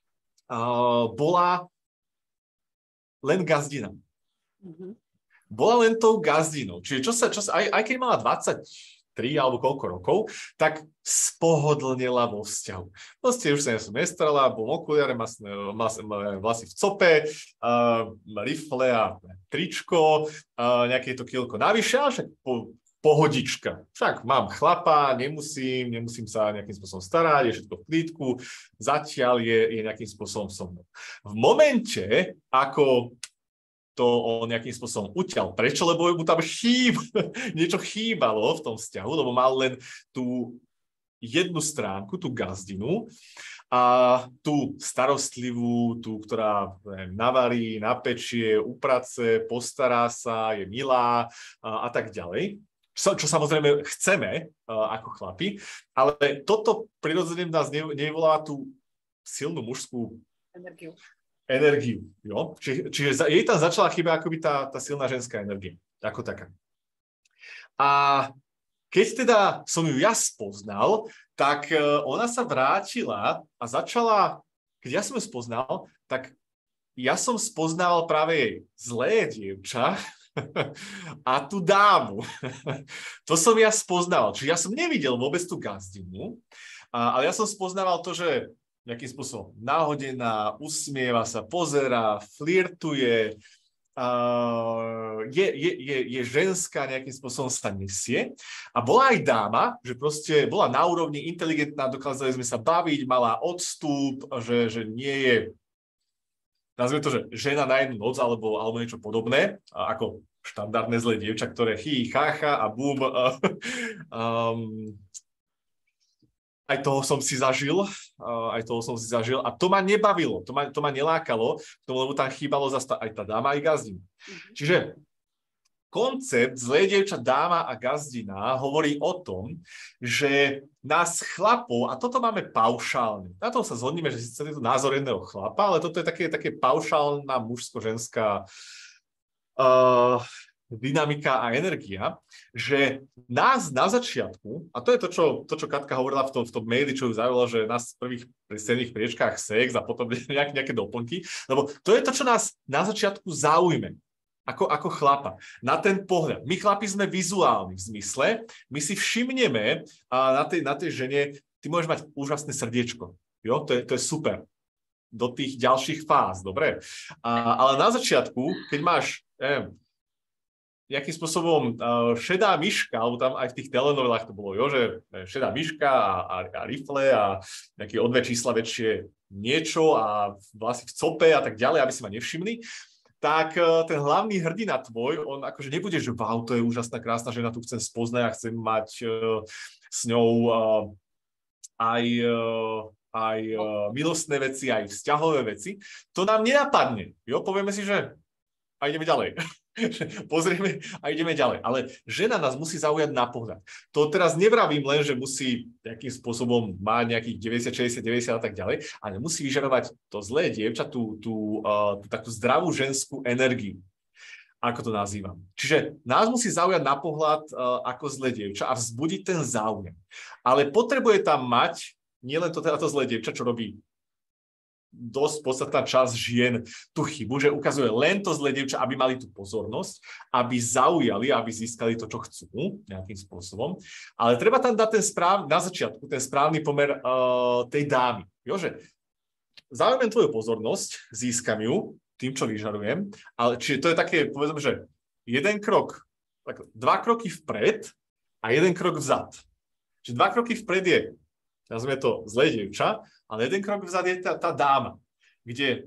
bola len gazdina. Mm-hmm. Bola len tou gazdinou. Čiže čo sa, čo sa aj, aj keď mala dvadsaťtri alebo koľko rokov, tak spohodlnila vo vzťahu. Proste už sa som nestarala, bol okuliare, má, má, má vlasy v cope, uh, rifle a tričko, uh, nejaké to kilko navyše, ale však po, pohodička. Však mám chlapa, nemusím, nemusím sa nejakým spôsobom starať, je všetko v klídku, zatiaľ je, je nejakým spôsobom so mnou. V momente, ako to on nejakým spôsobom utiaľ. Prečo? Lebo mu tam chýb, niečo chýbalo v tom vzťahu, lebo mal len tú jednu stránku, tú gazdinu, a tú starostlivú, tú, ktorá neviem, navarí, napečie, uprace, postará sa, je milá a, a tak ďalej. Čo, čo samozrejme chceme a, ako chlapi, ale toto prirodzene v nás nevyvoláva tú silnú mužskú energiu. energiu, jo? Čiže, čiže jej tam začala chýbať akoby tá, tá silná ženská energia, ako taká. A keď teda som ju ja spoznal, tak ona sa vrátila a začala, keď ja som ju spoznal, tak ja som spoznával práve jej zlé dievča a tú dámu. To som ja spoznal. Čiže ja som nevidel vôbec tú gazdinu, ale ja som spoznával to, že nejakým spôsobom náhodená, usmieva sa, pozerá, flirtuje, uh, je, je, je, je ženská, nejakým spôsobom sa nesie. A bola aj dáma, že proste bola na úrovni, inteligentná, dokázali sme sa baviť, mala odstup, že, že nie je, nazvime to, že žena na jednu noc, alebo, alebo niečo podobné, ako štandardné zlé dievča, ktoré chý, chácha a bum. Uh, um, Aj toho som si zažil, aj toho som si zažil a to ma nebavilo, to ma, to ma nelákalo, lebo tam chýbalo zase aj tá dáma, aj gazdina. Mm-hmm. Čiže koncept zlé dievča, dáma a gazdina hovorí o tom, že nás chlapov, a toto máme paušálne, na tom sa zhodneme, že síce je to názor jedného chlapa, ale toto je také, také paušálna mužsko-ženská uh, dynamika a energia, že nás na začiatku, a to je to, čo, to, čo Katka hovorila v tom, v tom maili, čo ju zaujalo, že nás v prvých predstavných priečkách sex a potom nejaké, nejaké doplnky, lebo to je to, čo nás na začiatku zaujme, ako, ako chlapa. Na ten pohľad. My chlapi sme vizuálni v zmysle, my si všimneme a na tej, na tej žene, ty môžeš mať úžasné srdiečko, jo? To je, to je super. Do tých ďalších fáz, dobre? A, ale na začiatku, keď máš, neviem, nejakým spôsobom uh, šedá myška, alebo tam aj v tých telenovelách to bolo, jo, že šedá myška a, a, a rifle a nejaké o dve čísla väčšie niečo a vlasy v cope a tak ďalej, aby si ma nevšimli, tak uh, ten hlavný hrdina tvoj, on akože nebude, že wow, to je úžasná, krásna žena, tu chcem spoznať a chcem mať uh, s ňou uh, aj, uh, aj uh, milostné veci, aj vzťahové veci. To nám nenapadne, jo, povieme si, že a ideme ďalej. Pozrieme a ideme ďalej. Ale žena nás musí zaujať na pohľad. To teraz nevravím len, že musí nejakým spôsobom mať nejakých deväťdesiat, šesťdesiat, deväťdesiat a tak ďalej, ale musí vyžarovať to zlé dievča, tú, tú, uh, tú takú zdravú ženskú energiu. Ako to nazývam. Čiže nás musí zaujať na pohľad uh, ako zlé dievča a vzbudiť ten záujem. Ale potrebuje tam mať nielen to, teda to zlé dievča, čo robí dosť podstatná časť žien tú chybu, že ukazuje len to zlé dievča, aby mali tú pozornosť, aby zaujali, aby získali to, čo chcú nejakým spôsobom. Ale treba tam dať ten správ, na začiatku ten správny pomer uh, tej dámy. Jo, že zaujímam tvoju pozornosť, získam ju tým, čo vyžarujem, ale čiže to je také, povedzme, že jeden krok, tak dva kroky vpred a jeden krok vzad. Čiže dva kroky vpred je, nazvime to zlé dievča, ale jeden krok vzad je tá, tá dáma, kde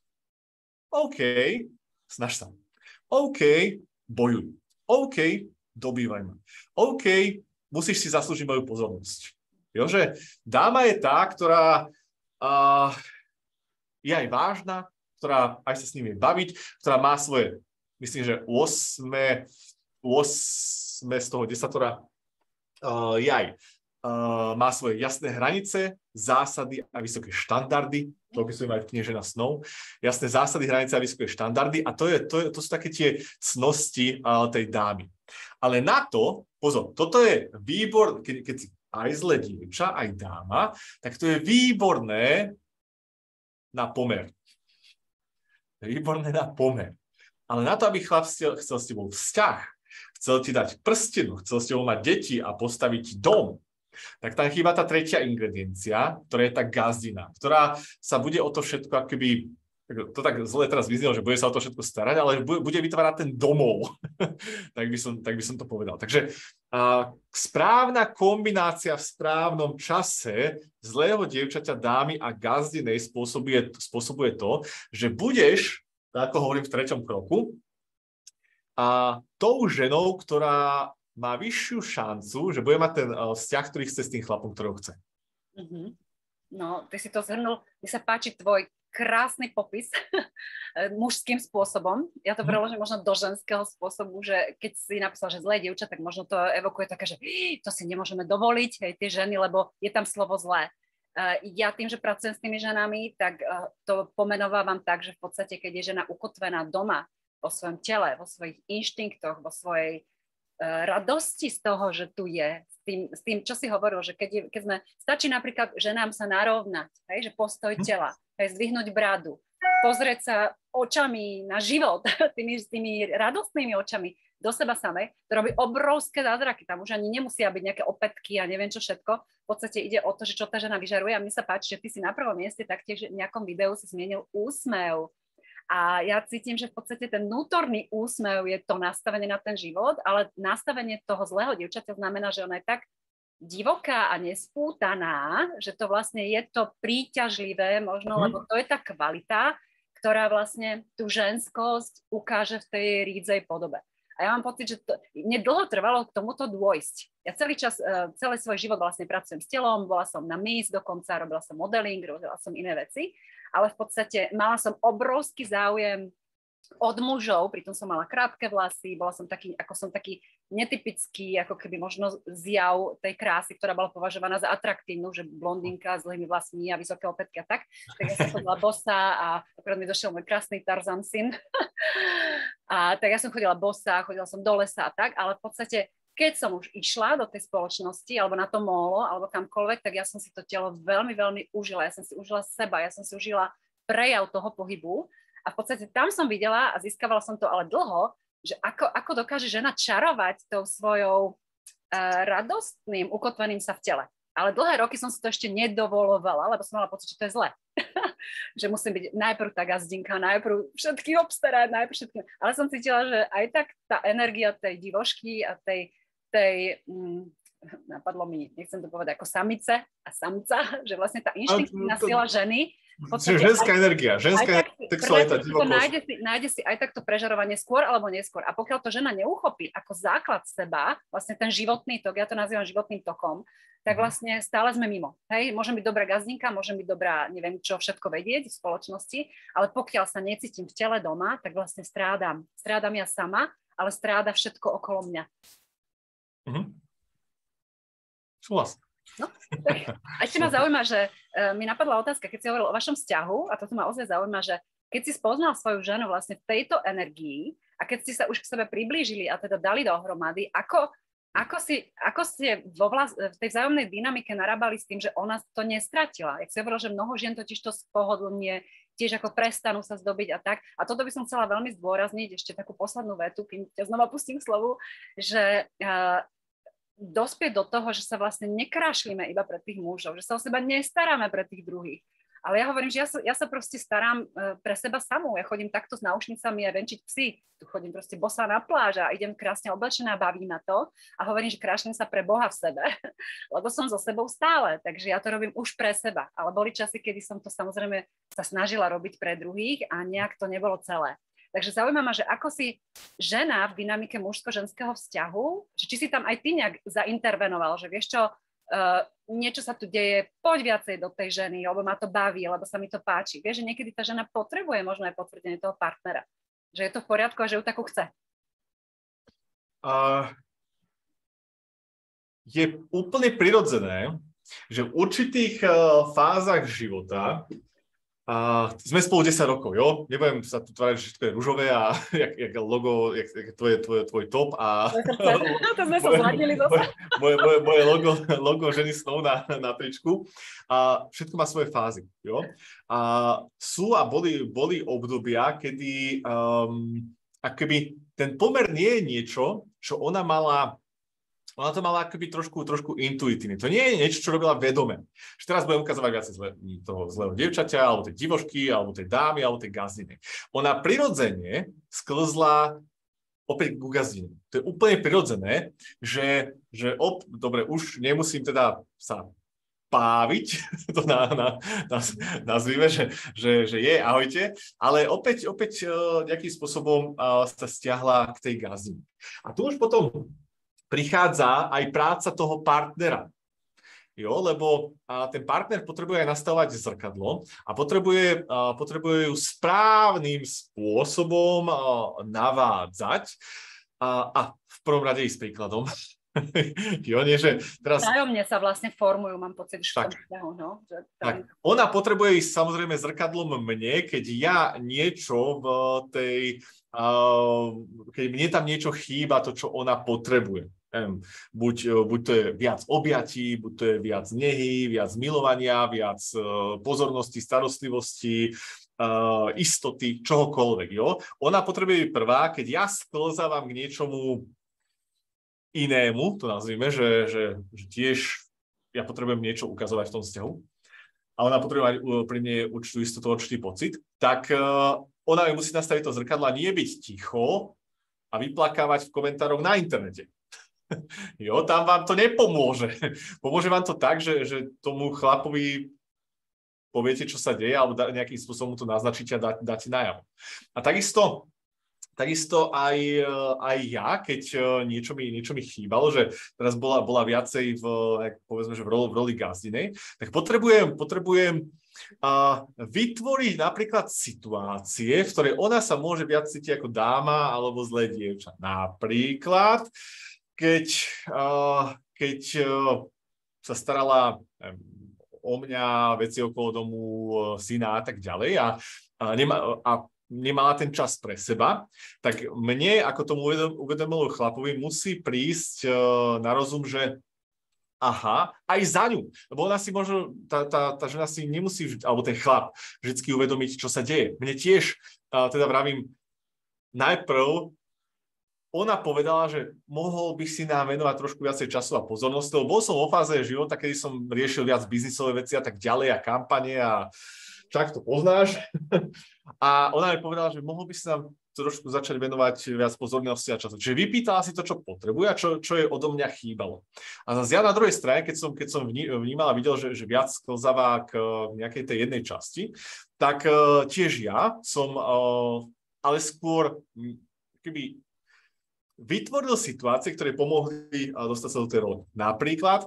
OK, snaž sa. OK, bojuj. OK, dobývaj ma. OK, musíš si zaslúžiť moju pozornosť. Jo, že dáma je tá, ktorá uh, je aj vážna, ktorá aj sa s ním je baviť, ktorá má svoje, myslím, že osem, osem z toho desatora uh, je aj Uh, má svoje jasné hranice, zásady a vysoké štandardy. To opisujem aj v knihe Žena snov. Jasné zásady, hranice a vysoké štandardy. A to, je, to, je, to sú také tie cnosti uh, tej dámy. Ale na to, pozor, toto je výbor, keď, keď si aj zlé dievča, aj dáma, tak to je výborné na pomer. Výborné na pomer. Ale na to, aby chlap chcel, chcel s tebou vzťah, chcel ti dať prstenu, chcel s tebou mať deti a postaviť dom, tak tam chýba tá tretia ingrediencia, ktorá je tá gazdina, ktorá sa bude o to všetko akoby, to tak zle teraz vyznelo, že bude sa o to všetko starať, ale bude vytvárať ten domov. tak, by som, tak by som to povedal. Takže uh, správna kombinácia v správnom čase zlého dievčaťa, dámy a gazdinej spôsobuje, spôsobuje to, že budeš, ako hovorím v treťom kroku, a tou ženou, ktorá má vyššiu šancu, že bude mať ten uh, vzťah, ktorý chce s tým chlapom, ktorého chce. Mm-hmm. No, ty si to zhrnul. Mne sa páči tvoj krásny popis mužským spôsobom. Ja to preložím možno do ženského spôsobu, že keď si napísal, že zlé dievča, tak možno to evokuje také, že to si nemôžeme dovoliť, hej, tie ženy, lebo je tam slovo zlé. Ja tým, že pracujem s tými ženami, tak to pomenovávam tak, že v podstate, keď je žena ukotvená doma, vo svojom tele, vo svojich inštinktoch, vo svojej radosti z toho, že tu je, s tým, s tým čo si hovoril, že keď, je, keď sme, stačí napríklad ženám sa narovnať, hej, že postoj tela, hej, zdvihnúť bradu, pozrieť sa očami na život, tými, tými radostnými očami do seba samej, to robí obrovské zázraky, tam už ani nemusia byť nejaké opätky a neviem čo všetko, v podstate ide o to, že čo tá žena vyžaruje a mne sa páči, že ty si na prvom mieste taktiež v nejakom videu si zmienil úsmev. A ja cítim, že v podstate ten vnútorný úsmev je to nastavenie na ten život, ale nastavenie toho zlého dievčaťa znamená, že ona je tak divoká a nespútaná, že to vlastne je to príťažlivé možno, mm. lebo to je tá kvalita, ktorá vlastne tú ženskosť ukáže v tej rídzej podobe. A ja mám pocit, že to, mne dlho trvalo k tomuto dôjsť. Ja celý čas, celý svoj život vlastne pracujem s telom, bola som na Miss dokonca, robila som modeling, robila som iné veci, ale v podstate mala som obrovský záujem od mužov, pritom som mala krátke vlasy, bola som taký, ako som taký netypický, ako keby možno zjav tej krásy, ktorá bola považovaná za atraktívnu, že blondínka s dlhými vlasmi a vysoké opätky a tak. Tak ja som chodila bosa a akorát mi došiel môj krásny Tarzan syn. A tak ja som chodila bosa, chodila som do lesa a tak, ale v podstate keď som už išla do tej spoločnosti alebo na to molo, alebo kamkoľvek, tak ja som si to telo veľmi, veľmi užila. Ja som si užila seba, ja som si užila prejav toho pohybu a v podstate tam som videla a získavala som to ale dlho, že ako, ako dokáže žena čarovať tou svojou uh, radostným, ukotveným sa v tele. Ale dlhé roky som si to ešte nedovolovala, lebo som mala pocit, že to je zle. Že musím byť najprv tá gazdinka, najprv všetky obstarať, najprv všetky. Ale som cítila, že aj tak tá energia tej divošky a tej tej, hm, napadlo mi, nechcem to povedať, ako samice a samca, že vlastne tá inštinktívna sila ženy. Podstate, ženská aj, energia, ženská sexualita, divokosť. Nájde si, nájde si aj takto prežarovanie skôr alebo neskôr. A pokiaľ to žena neuchopí ako základ seba, vlastne ten životný tok, ja to nazývam životným tokom, tak vlastne stále sme mimo. Hej, môžem byť dobrá gazdinka, môžem byť dobrá, neviem čo, všetko vedieť v spoločnosti, ale pokiaľ sa necítim v tele doma, tak vlastne strádam. Strádam ja sama, ale stráda všetko okolo mňa. Mhm. Súhlas. No, tak a ešte ma zaujíma, že uh, mi napadla otázka, keď si hovoril o vašom vzťahu, a toto ma ozaj zaujíma, že keď si spoznal svoju ženu vlastne v tejto energii a keď ste sa už k sebe priblížili a teda dali dohromady, ako, ako, si, ako ste vo vlast, v tej vzájomnej dynamike narábali s tým, že ona to nestratila? Jak si hovoril, že mnoho žien totiž to spohodlnie tiež ako prestanú sa zdobiť a tak. A toto by som chcela veľmi zdôrazniť, ešte takú poslednú vetu, kým ťa znova pustím k slovu, že uh, dospieť do toho, že sa vlastne nekrášlime iba pre tých mužov, že sa o seba nestaráme pre tých druhých. Ale ja hovorím, že ja sa, ja sa proste starám uh, pre seba samú. Ja chodím takto s náušnicami a venčiť psy. Tu chodím proste bosá na pláž a idem krásne oblečená, baví ma to. A hovorím, že krášlim sa pre Boha v sebe, lebo som so sebou stále. Takže ja to robím už pre seba. Ale boli časy, kedy som to samozrejme sa snažila robiť pre druhých a nejak to nebolo celé. Takže zaujíma ma, že ako si žena v dynamike mužsko-ženského vzťahu, že či si tam aj ty nejak zaintervenoval, že vieš čo, uh, niečo sa tu deje, poď viacej do tej ženy, lebo ma to baví, lebo sa mi to páči. Vieš, že niekedy tá žena potrebuje možno aj potvrdenie toho partnera, že je to v poriadku a že ju takú chce. Uh, je úplne prirodzené, že v určitých uh, fázach života a sme spolu desať rokov, jo? Nebudem sa tu tváriť, že všetko je ružové a jak, jak logo, jak, jak tvoje, tvoje, tvoj top a to sme sa zladili zase. Moje, moje, moje logo, logo ženy snov na, na tričku. A všetko má svoje fázy, jo? A sú a boli, boli obdobia, kedy um, akoby ten pomer nie je niečo, čo ona mala. Ona to mala akoby trošku, trošku intuitívne. To nie je niečo, čo robila vedome. Že teraz budem ukazovať viac zle, toho zlého dievčaťa, alebo tej divošky, alebo tej dámy, alebo tej gazdiny. Ona prirodzene sklzla opäť ku gazdine. To je úplne prirodzené, že, že op, dobre, už nemusím teda sa spáviť, to na, na, na, nazvime, že, že, že je, ahojte, ale opäť, opäť nejakým spôsobom sa stiahla k tej gazdine. A tu už potom prichádza aj práca toho partnera. Jo, lebo a, ten partner potrebuje aj nastavovať zrkadlo a potrebuje, a, potrebuje ju správnym spôsobom a, navádzať a, a v prvom rade ísť príkladom. Jo, nie, že teraz... Vzájomne sa vlastne formujú, mám pocit, že tak, v tom vzťahu, no. Že tam... tak. Ona potrebuje ísť samozrejme zrkadlom mne, keď ja niečo v tej... Uh, keď mne tam niečo chýba, to, čo ona potrebuje. Um, buď, buď to je viac objatí, buď to je viac nehy, viac milovania, viac uh, pozornosti, starostlivosti, uh, istoty, čohokoľvek. Jo? Ona potrebuje prvá, keď ja sklzávam k niečomu inému, to nazvime, že, že, že tiež ja potrebujem niečo ukazovať v tom vzťahu a ona potrebuje mať pri mne určitú istotu, určitý pocit, tak uh, ona ju musí nastaviť to zrkadlo a nie byť ticho a vyplakávať v komentároch na internete. Jo, tam vám to nepomôže. Pomôže vám to tak, že, že tomu chlapovi poviete, čo sa deje, alebo nejakým spôsobom mu to naznačíte a dá, dáte najavo. A takisto Takisto aj, aj ja, keď niečo mi, niečo mi chýbalo, že teraz bola, bola viacej v, povedzme, že v roli, v roli gazdinej, tak potrebujem, potrebujem uh, vytvoriť napríklad situácie, v ktorej ona sa môže viac cítiť ako dáma alebo zlé dievča. Napríklad, keď, uh, keď uh, sa starala um, o mňa, veci okolo domu, uh, syna a tak ďalej a, a, nema, a nemala ten čas pre seba, tak mne, ako tomu uvedomelému chlapovi, musí prísť uh, na rozum, že aha, aj za ňu. Lebo ona si možno, tá, tá, tá žena si nemusí, alebo ten chlap, vždycky uvedomiť, čo sa deje. Mne tiež, uh, teda vravím, najprv ona povedala, že mohol by si nám venovať trošku viacej času a pozornosti, lebo bol som vo fáze života, kedy som riešil viac biznisové veci a tak ďalej a kampane a však to poznáš. A ona mi povedala, že mohol by si nám trošku začať venovať viac pozornosti a času. Čiže vypýtala si to, čo potrebuje a čo, čo jej odo mňa chýbalo. A zase ja na druhej strane, keď som, keď som vnímal a videl, že, že viac sklzáva k nejakej tej jednej časti, tak uh, tiež ja som, uh, ale skôr keby vytvoril situácie, ktoré pomohli uh, dostať sa do tej role. Napríklad,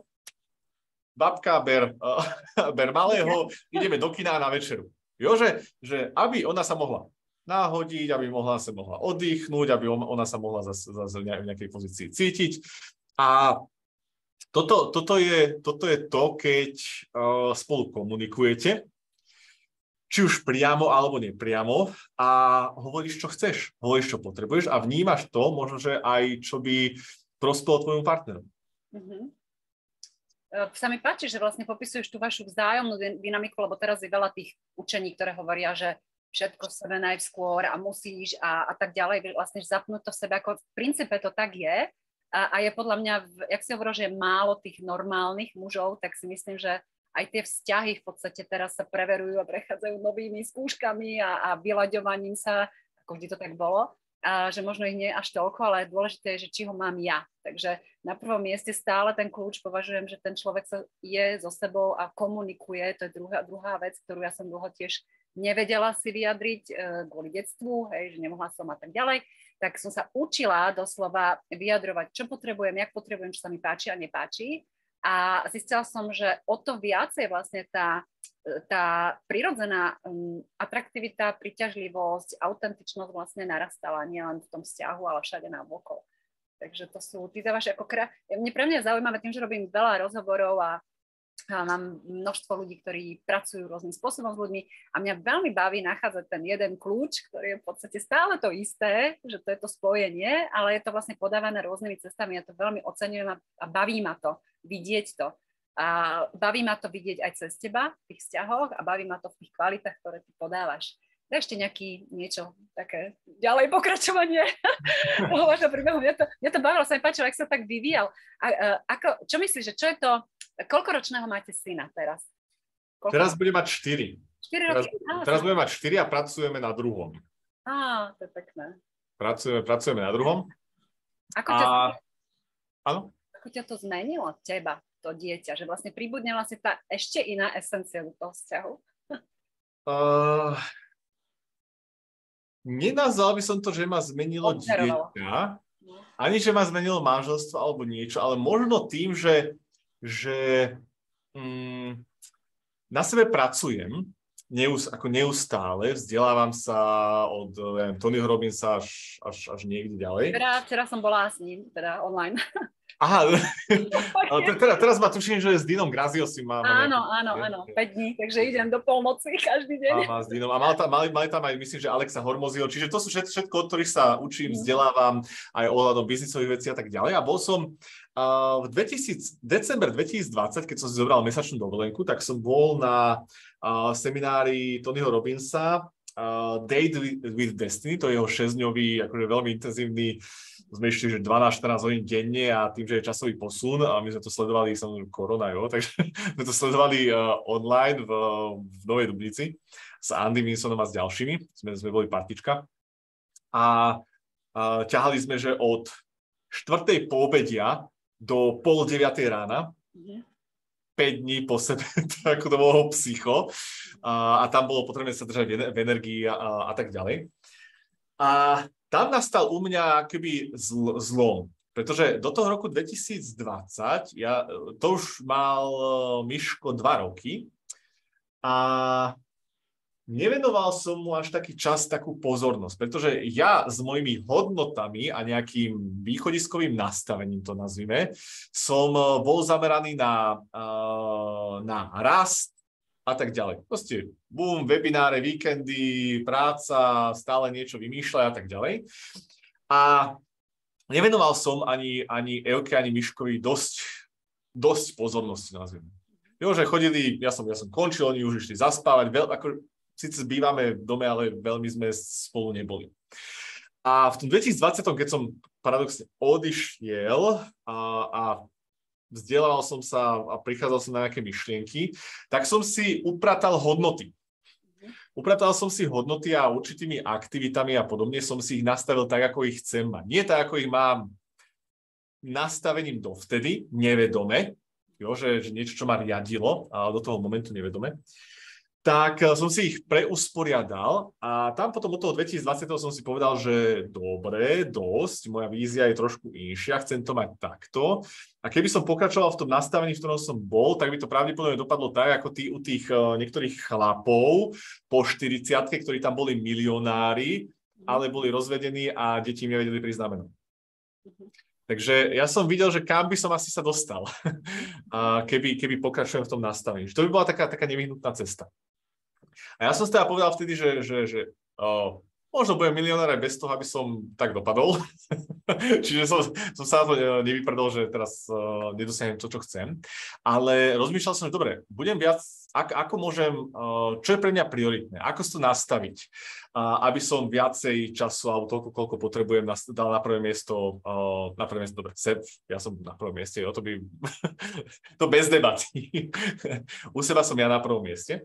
babka, ber, uh, ber malého, ideme do kina na večeru. Jo, že, že aby ona sa mohla nahodiť, aby mohla sa mohla oddychnúť, aby ona sa mohla zase, zase v nejakej pozícii cítiť. A toto, toto, je, toto je to, keď uh, spolu komunikujete, či už priamo alebo nepriamo a hovoríš, čo chceš, hovoríš, čo potrebuješ a vnímaš to, možno, že aj čo by prospelo tvojmu partneru. Mm-hmm. Sa mi páči, že vlastne popisuješ tú vašu vzájomnú dynamiku, lebo teraz je veľa tých učení, ktoré hovoria, že všetko v sebe najskôr a musíš a, a tak ďalej, vlastne zapnúť to v sebe, ako v princípe to tak je a, a je podľa mňa, jak si hovoril, že je málo tých normálnych mužov, tak si myslím, že aj tie vzťahy v podstate teraz sa preverujú a prechádzajú novými skúškami a, a vyľaďovaním sa, ako vždy to tak bolo. A že možno ich nie až toľko, ale dôležité je, že či ho mám ja. Takže na prvom mieste stále ten kľúč považujem, že ten človek sa je so sebou a komunikuje. To je druhá, druhá vec, ktorú ja som dlho tiež nevedela si vyjadriť e, kvôli detstvu, hej, že nemohla som a tak ďalej. Tak som sa učila doslova vyjadrovať, čo potrebujem, jak potrebujem, čo sa mi páči a nepáči. A zistila som, že o to viacej vlastne tá, tá prirodzená um, atraktivita, príťažlivosť, autentičnosť vlastne narastala nielen v tom vzťahu, ale všade navokol. Takže to sú, ty dávaš ako krá... Mne pre mňa je zaujímavé tým, že robím veľa rozhovorov a, a mám množstvo ľudí, ktorí pracujú rôznym spôsobom s ľuďmi a mňa veľmi baví nachádzať ten jeden kľúč, ktorý je v podstate stále to isté, že to je to spojenie, ale je to vlastne podávané rôznymi cestami. Ja to veľmi oceňujem a, a baví ma to vidieť to. A baví ma to vidieť aj cez teba v tých vzťahoch a baví ma to v tých kvalitách, ktoré ty podávaš. Daj ešte nejaký niečo také ďalej pokračovanie toho vášho príbehu. Mňa to, mňa to bavilo, sa mi páčilo, ak sa tak vyvíjal. A, a, ako, čo myslíš, že čo je to, koľkoročného máte syna teraz? Koľko? Teraz bude mať štyri. štyri roky? Teraz, ah, teraz budeme mať štyri a pracujeme na druhom. Á, to je pekné. Pracujeme, pracujeme na druhom. Ako ťa, a... Áno? Ako ťa to zmenilo, teba? to dieťa, že vlastne pribudne vlastne tá ešte iná esencia do toho vzťahu? Uh, nenazval by som to, že ma zmenilo Obdarovalo. dieťa, ani že ma zmenilo manželstvo alebo niečo, ale možno tým, že, že um, na sebe pracujem, neus, ako neustále, vzdelávam sa od neviem, Tonyho Robbinsa až, až, až niekde ďalej. Včera, včera som bola s ním, teda online. Aha, teraz, teraz ma tuším, že s Dinom Graziosim mám. Áno, áno, áno, päť dní, takže idem do polnoci každý deň. Má s Dinom. A mal tam, mali, mali tam aj, myslím, že Alexa Hormozio, čiže to sú všetko, všetko, od ktorých sa učím, vzdelávam aj ohľadom biznisových vecí a tak ďalej. A bol som uh, v dvetisíc, december dvetisícdvadsať, keď som si zobral mesačnú dovolenku, tak som bol na uh, seminári Tonyho Robbinsa, uh, Date with, with Destiny, to je jeho šesťdňový, akože veľmi intenzívny, sme išli, že dvanásť štrnásť hodín denne a tým, že je časový posun a my sme to sledovali, samozrejme korona, jo, takže sme to sledovali uh, online v, v Novej Dubnici s Andym Vinsonom a s ďalšími, sme, sme boli partička a uh, ťahali sme, že od štvrtej poobedia do pol deviatej rána, päť dní po sebe, ako to bolo psycho a, a tam bolo potrebné sa držať v, v energii a, a tak ďalej. A tam nastal u mňa keby zl, zlom, pretože do toho roku dvetisícdvadsať, ja, to už mal Miško dva roky a nevenoval som mu až taký čas, takú pozornosť, pretože ja s mojimi hodnotami a nejakým východiskovým nastavením, to nazvime, som bol zameraný na, na rast, a tak ďalej. Proste boom, webináre, víkendy, práca, stále niečo vymýšľať a tak ďalej. A nevenoval som ani, ani Elke, ani Miškovi dosť, dosť pozornosti, nazviem. Jo, že chodili, ja som, ja som končil, oni už išli zaspávať, veľ, ako, síce bývame v dome, ale veľmi sme spolu neboli. A v tom dvetisícdvadsať, keď som paradoxne odišiel a, a vzdelával som sa a prichádzal som na nejaké myšlienky, tak som si upratal hodnoty. Upratal som si hodnoty a určitými aktivitami a podobne som si ich nastavil tak, ako ich chcem mať. Nie tak, ako ich mám nastavením dovtedy, nevedome, jo, že, že niečo, čo ma riadilo, ale do toho momentu nevedome, tak som si ich preusporiadal a tam potom od toho dvetisícdvadsať som si povedal, že dobre, dosť, moja vízia je trošku inšia, chcem to mať takto. A keby som pokračoval v tom nastavení, v ktorom som bol, tak by to pravdepodobne dopadlo tak, ako tí, u tých uh, niektorých chlapov po štyridsiatke, ktorí tam boli milionári, ale boli rozvedení a deti im nevedeli prísť na meno. Takže ja som videl, že kam by som asi sa dostal, keby, keby pokračujem v tom nastavení. To by bola taká, taká nevyhnutná cesta. A ja som si teda povedal vtedy, že, že, že oh, možno budem milionár aj bez toho, aby som tak dopadol. Čiže som, som sa na to nevyprdol, že teraz uh, nedosiahnem to, čo chcem. Ale rozmýšľal som, že dobre, budem viac, ak, ako môžem, uh, čo je pre mňa prioritné, ako si to nastaviť, uh, aby som viacej času, alebo toľko, koľko potrebujem, dal na prvé miesto, uh, na prvé miesto, dobre, seb, ja som na prvom mieste, o to by, to bez debaty. U seba som ja na prvom mieste.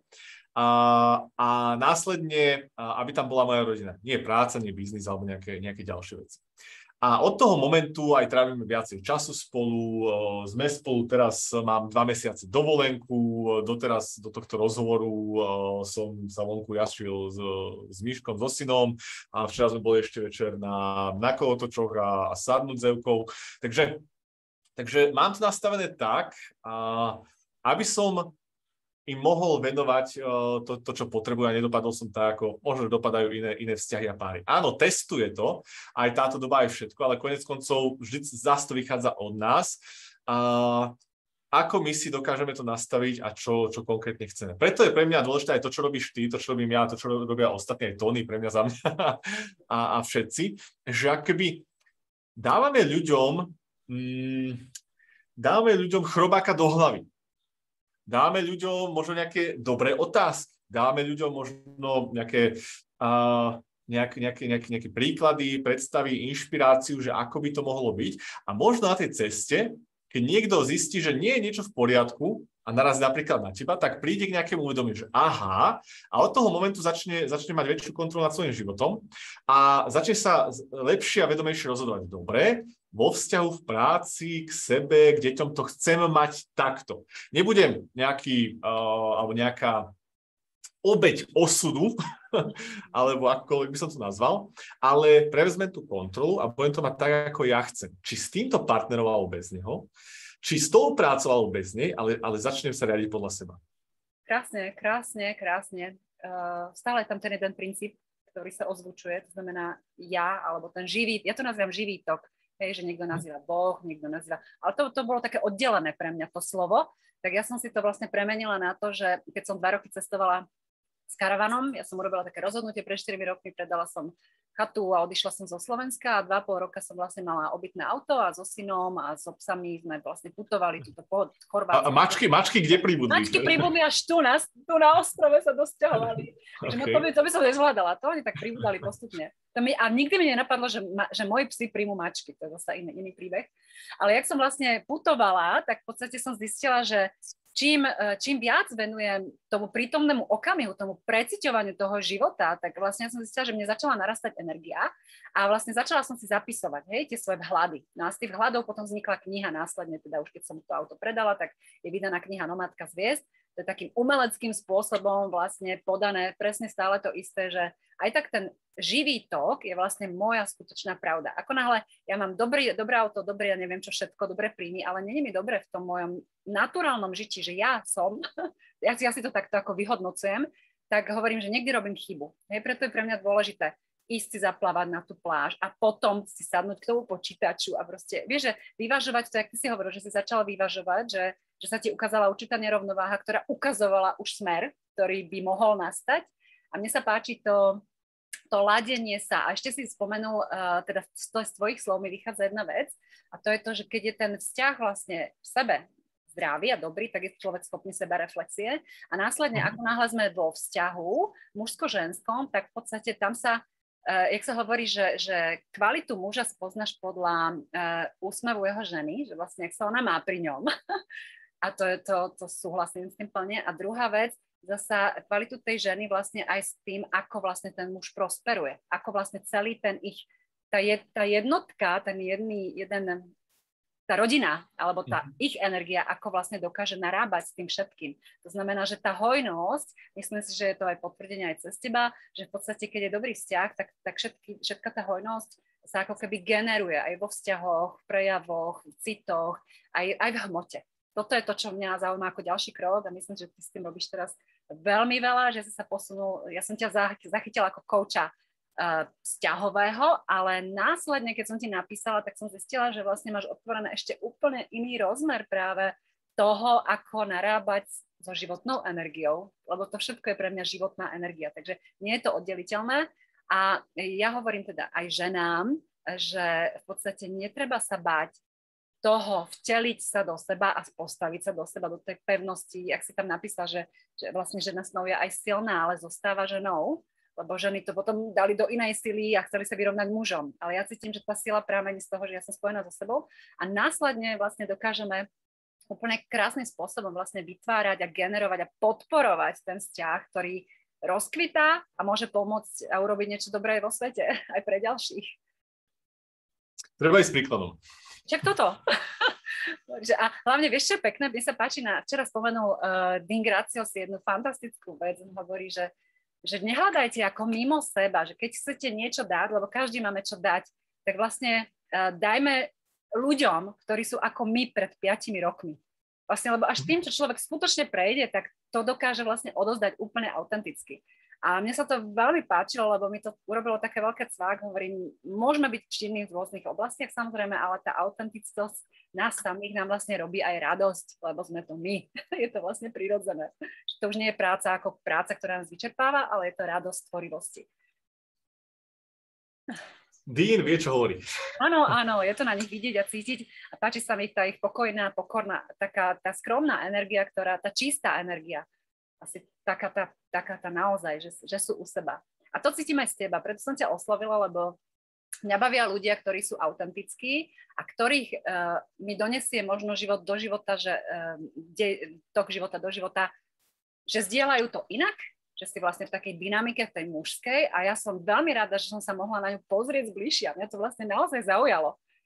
A, a následne, aby tam bola moja rodina. Nie práca, nie biznis alebo nejaké, nejaké ďalšie veci. A od toho momentu aj trávime viacej času spolu. Sme spolu, teraz mám dva mesiace dovolenku. Doteraz do tohto rozhovoru som sa vonku jašil s, s Miškom, so synom. A včera sme boli ešte večer na, na kolotočoch a, a sadnúť s Evkou. Takže, takže mám to nastavené tak, a, aby som im mohol venovať uh, to, to, čo potrebujú a nedopadol som tak, ako možno dopadajú iné, iné vzťahy a páry. Áno, testuje to, aj táto doba je všetko, ale konec koncov vždy zase to vychádza od nás. Uh, ako my si dokážeme to nastaviť a čo, čo konkrétne chceme. Preto je pre mňa dôležité aj to, čo robíš ty, to, čo robím ja, to, čo robia ostatní, aj Tony, pre mňa, za mňa a, a všetci, že akoby dávame ľuďom, mm, dávame ľuďom chrobáka do hlavy. Dáme ľuďom možno nejaké dobré otázky, dáme ľuďom možno nejaké, uh, nejaké, nejaké, nejaké, nejaké príklady, predstavy, inšpiráciu, že ako by to mohlo byť. A možno na tej ceste, keď niekto zistí, že nie je niečo v poriadku a narazí napríklad na teba, tak príde k nejakému uvedomiu, že aha, a od toho momentu začne, začne mať väčšiu kontrolu nad svojím životom a začne sa lepšie a vedomejšie rozhodovať. Dobre, vo vzťahu, v práci, k sebe, k deťom to chcem mať takto. Nebudem nejaký, uh, alebo nejaká obeť osudu, alebo akokoľvek by som to nazval, ale prevezmem tú kontrolu a budem to mať tak, ako ja chcem. Či s týmto partnerom alebo bez neho, či s tou prácou alebo bez nej, ale, ale začnem sa riadiť podľa seba. Krásne, krásne, krásne. Uh, stále je tam ten jeden princíp, ktorý sa ozvučuje, to znamená ja, alebo ten živý, ja to nazývam živý tok, hej, že niekto nazýva Boh, niekto nazýva, ale to, to bolo také oddelené pre mňa to slovo, tak ja som si to vlastne premenila na to, že keď som dva roky cestovala s karavanom, ja som urobila také rozhodnutie, pred štyrmi rokmi predala som chatu a odišla som zo Slovenska a dva pol roka som vlastne mala obytné auto a so synom a so psami sme vlastne putovali túto po Chorvátsku. A mačky, mačky kde pribudli? Mačky pribudli až tu na, tu na ostrove sa dosťahovali. Okay. No to, by, to by som nezvládala, to oni tak pribudali postupne. To mi, a nikdy mi nenapadlo, že, ma, že moji psi príjmu mačky, to je zase iný, iný príbeh. Ale jak som vlastne putovala, tak v podstate som zistila, že Čím, čím viac venujem tomu prítomnému okamihu, tomu preciťovaniu toho života, tak vlastne som zistila, že mne začala narastať energia a vlastne začala som si zapisovať, hej, tie svoje vhľady. No a z tých vhľadov potom vznikla kniha následne, teda už keď som to auto predala, tak je vydaná kniha Nomádka z hviezd. To je takým umeleckým spôsobom vlastne podané presne stále to isté, že aj tak ten živý tok je vlastne moja skutočná pravda. Ako náhle ja mám dobrý, dobré auto, dobré, ja neviem čo všetko, dobré príjmy, ale nie je mi dobre v tom mojom naturálnom žití, že ja som, ja, ja si to takto ako vyhodnocujem, tak hovorím, že niekde robím chybu. Hej, preto je pre mňa dôležité ísť si zaplávať na tú pláž a potom si sadnúť k tomu počítaču a proste, vieš, že vyvažovať to, jak ty si hovoril, že si začala vyvažovať, že, že sa ti ukázala určitá nerovnováha, ktorá ukazovala už smer, ktorý by mohol nastať. A mne sa páči to, to ladenie sa. A ešte si spomenul, uh, teda z, z tvojich slov mi vychádza jedna vec a to je to, že keď je ten vzťah vlastne v sebe zdravý a dobrý, tak je človek schopný seba reflexie a následne, ako náhle sme vo vzťahu mužsko-ženskom, tak v podstate tam sa Uh, jak sa hovorí, že, že kvalitu muža spoznáš podľa uh, úsmevu jeho ženy, že vlastne, ak sa ona má pri ňom. A to, je, to, to súhlasím s tým plne. A druhá vec, zasa kvalitu tej ženy vlastne aj s tým, ako vlastne ten muž prosperuje. Ako vlastne celý ten ich, tá, je, tá jednotka, ten jedný, jeden, tá rodina, alebo tá mm-hmm. ich energia, ako vlastne dokáže narábať s tým všetkým. To znamená, že tá hojnosť, myslím si, že je to aj potvrdenie aj cez teba, že v podstate, keď je dobrý vzťah, tak, tak všetky, všetka tá hojnosť sa ako keby generuje aj vo vzťahoch, v prejavoch, v citoch, aj, aj v hmote. Toto je to, čo mňa zaujíma ako ďalší krok a myslím, že ty s tým robíš teraz veľmi veľa, že si sa posunul, ja som ťa zachytila ako kouča Uh, vzťahového, ale následne, keď som ti napísala, tak som zistila, že vlastne máš otvorené ešte úplne iný rozmer práve toho, ako narábať so životnou energiou, lebo to všetko je pre mňa životná energia, takže nie je to oddeliteľné a ja hovorím teda aj ženám, že v podstate netreba sa báť toho vteliť sa do seba a postaviť sa do seba, do tej pevnosti, ak si tam napísala, že, že vlastne žena snov je aj silná, ale zostáva ženou, lebo ženy to potom dali do inej sily a chceli sa vyrovnať mužom. Ale ja cítim, že tá sila pramení z toho, že ja som spojená so sebou a následne vlastne dokážeme úplne krásnym spôsobom vlastne vytvárať a generovať a podporovať ten vzťah, ktorý rozkvitá a môže pomôcť a urobiť niečo dobré vo svete, aj pre ďalších. Treba ísť príkladom. Čak toto. A hlavne, vieš čo je pekné, mne sa páči, na, včera spomenul uh, Dean Gracios jednu fantastickú vec, on hovorí, že že nehľadajte ako mimo seba, že keď chcete niečo dať, lebo každý máme čo dať, tak vlastne uh, dajme ľuďom, ktorí sú ako my pred piatimi rokmi. Vlastne, lebo až tým, čo človek skutočne prejde, tak to dokáže vlastne odozdať úplne autenticky. A mne sa to veľmi páčilo, lebo mi to urobilo také veľké cvák, hovorím, môžeme byť činní v rôznych oblastiach samozrejme, ale tá autentickosť nás samých nám vlastne robí aj radosť, lebo sme to my. Je to vlastne prirodzené. Že to už nie je práca ako práca, ktorá nás vyčerpáva, ale je to radosť tvorivosti. Dean vie, čo hovorí. Áno, áno, je to na nich vidieť a cítiť a páči sa mi tá ich pokojná, pokorná, taká tá skromná energia, ktorá, tá čistá energia. Asi taká tá, taká tá naozaj, že, že sú u seba. A to cítim aj z teba, preto som ťa oslovila, lebo mňa bavia ľudia, ktorí sú autentickí a ktorých uh, mi donesie možno život do života, že uh, de, tok života do života, že zdieľajú to inak, že si vlastne v takej dynamike, v tej mužskej a ja som veľmi rada, že som sa mohla na ňu pozrieť zbližšia. Mňa to vlastne naozaj zaujalo,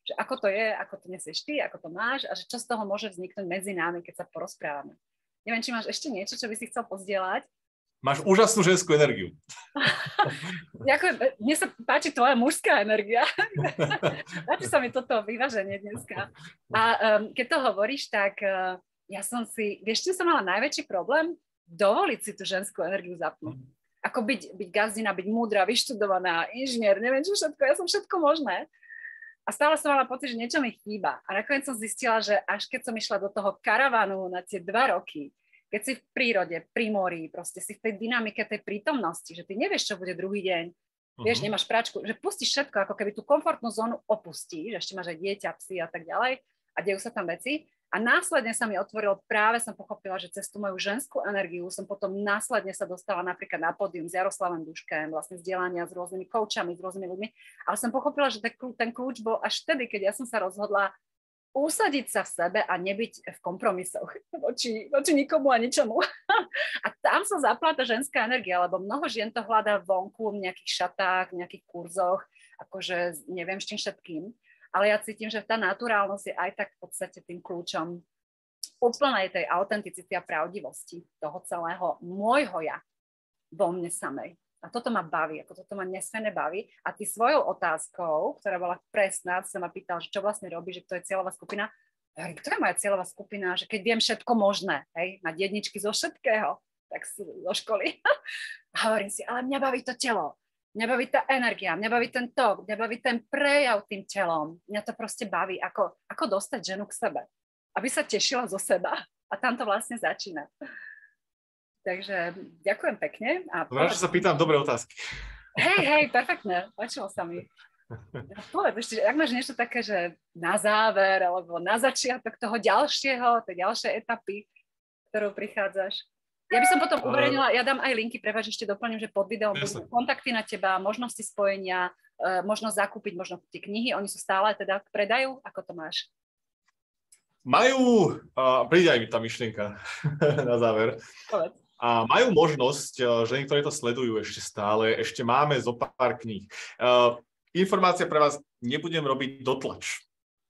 že ako to je, ako to nesieš ty, ako to máš a že čo z toho môže vzniknúť medzi nami, keď sa porozprávame. Neviem, či máš ešte niečo, čo by si chcel pozdieľať. Máš úžasnú ženskú energiu. Ďakujem. Mne sa páči tvoja mužská energia. Páči sa mi toto vyváženie dneska. A um, keď to hovoríš, tak uh, ja som si, vieš, čo som mala najväčší problém? Dovoliť si tú ženskú energiu zapnúť. Ako byť, byť gazdina, byť múdra, vyštudovaná, inžinier, neviem čo všetko, ja som všetko možné. A stále som mala pocit, že niečo mi chýba. A nakoniec som zistila, že až keď som išla do toho karavanu na tie dva roky, keď si v prírode, pri mori, proste si v tej dynamike tej prítomnosti, že ty nevieš, čo bude druhý deň, uh-huh. vieš, nemáš práčku, že pustíš všetko, ako keby tú komfortnú zónu opustíš, ešte máš aj dieťa, psy a tak ďalej a dejú sa tam veci. A následne sa mi otvorilo, práve som pochopila, že cez tú moju ženskú energiu som potom následne sa dostala napríklad na pódium s Jaroslavom Duškem, vlastne zdieľania s rôznymi koučami, s rôznymi ľuďmi, ale som pochopila, že ten kľúč bol až vtedy, keď ja som sa rozhodla usadiť sa v sebe a nebyť v kompromisoch voči, voči nikomu a ničomu. A tam sa zapla tá ženská energia, lebo mnoho žien to hľadá vonku v nejakých šatách, v nejakých kurzoch, akože neviem s čím všetkým. Ale ja cítim, že tá naturálnosť je aj tak v podstate tým kľúčom úplnej tej autenticity a pravdivosti toho celého môjho ja vo mne samej. A toto ma baví, ako toto ma nesmierne baví. A ty svojou otázkou, ktorá bola presná, sa ma pýtal, že čo vlastne robí, že kto je cieľová skupina. Ja, kto je moja cieľová skupina? Že keď viem všetko možné, hej, mať jedničky zo všetkého, tak zo školy. A hovorím si, ale mňa baví to telo. Mňa baví tá energia, mňa baví ten tok, mňa baví ten prejav tým telom. Mňa to proste baví, ako, ako dostať ženu k sebe. Aby sa tešila zo seba. A tam to vlastne začína. Takže ďakujem pekne. A Dobre, že sa pýtam dobré otázky. Hej, hej, perfektne. Páčilo sa mi. Povedz ešte, ak máš niečo také, že na záver, alebo na začiatok toho ďalšieho, tej ďalšej etapy, ktorou prichádzaš. Ja by som potom uverejnila, ja dám aj linky, prepáč, ešte doplním, že pod videom budú kontakty na teba, možnosti spojenia, možnosť zakúpiť možno tie knihy, oni sú stále teda v predaju, ako to máš? Majú, uh, príde aj mi tá myšlienka na záver, Povedz. a majú možnosť, že niektorí to sledujú ešte stále, ešte máme zo pár kníh. Uh, informácia pre vás, nebudem robiť dotlač.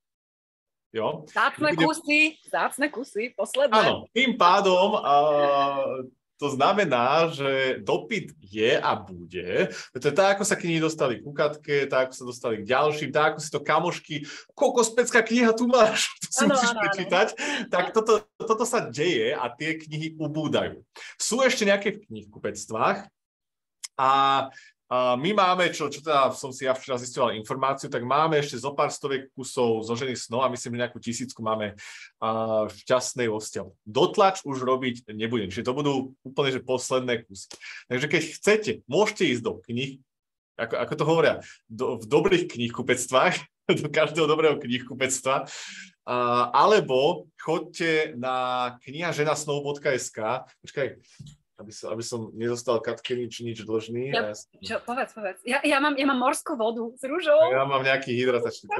Jo? Zácne Nebudem... kusy, zácne kusy, posledné. Áno, tým pádom uh, to znamená, že dopyt je a bude. To je tak, ako sa knihy dostali ku Katke, tak, ako sa dostali k ďalším, tak, ako si to kamošky, kokos, pecká kniha tu máš, to si ano, musíš ano, prečítať. Ano. Tak toto, toto sa deje a tie knihy ubúdajú. Sú ešte nejaké v knihkupectvách a A my máme, čo, čo teda som si ja včera zistoval informáciu, tak máme ešte zo pár stoviek kusov Zožených snov a myslím, že nejakú tisícku máme uh, šťastnej vo vzťahu. Dotlač už robiť nebudem, čiže to budú úplne že posledné kusy. Takže keď chcete, môžete ísť do knih, ako, ako to hovoria, do, v dobrých knihkupectvách, do každého dobrého knihkupectva, uh, alebo choďte na kniha žena snov bodka es ká. Počkaj, Aby som, aby som nezostal Katke nič, nič dlžný. Ja, čo, povedz, povedz. Ja, ja, mám, ja mám morskú vodu s rúžou. Ja mám nejaký hydratačný.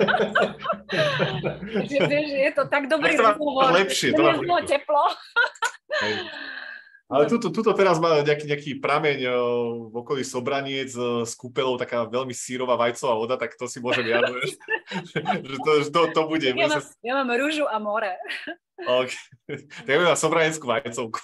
že, že je to tak dobrý tak rozhovor. Lepšie. To má bolo teplo. Ale tuto, tuto teraz má nejaký, nejaký prameň v okolí Sobraniec s kúpelou, taká veľmi sírová vajcová voda, tak to si môžem ja, že, že, to, že to, to bude. Ja, mám, sa... ja mám rúžu a more. Okay. Tak ja mám Sobraneckú vajcovku.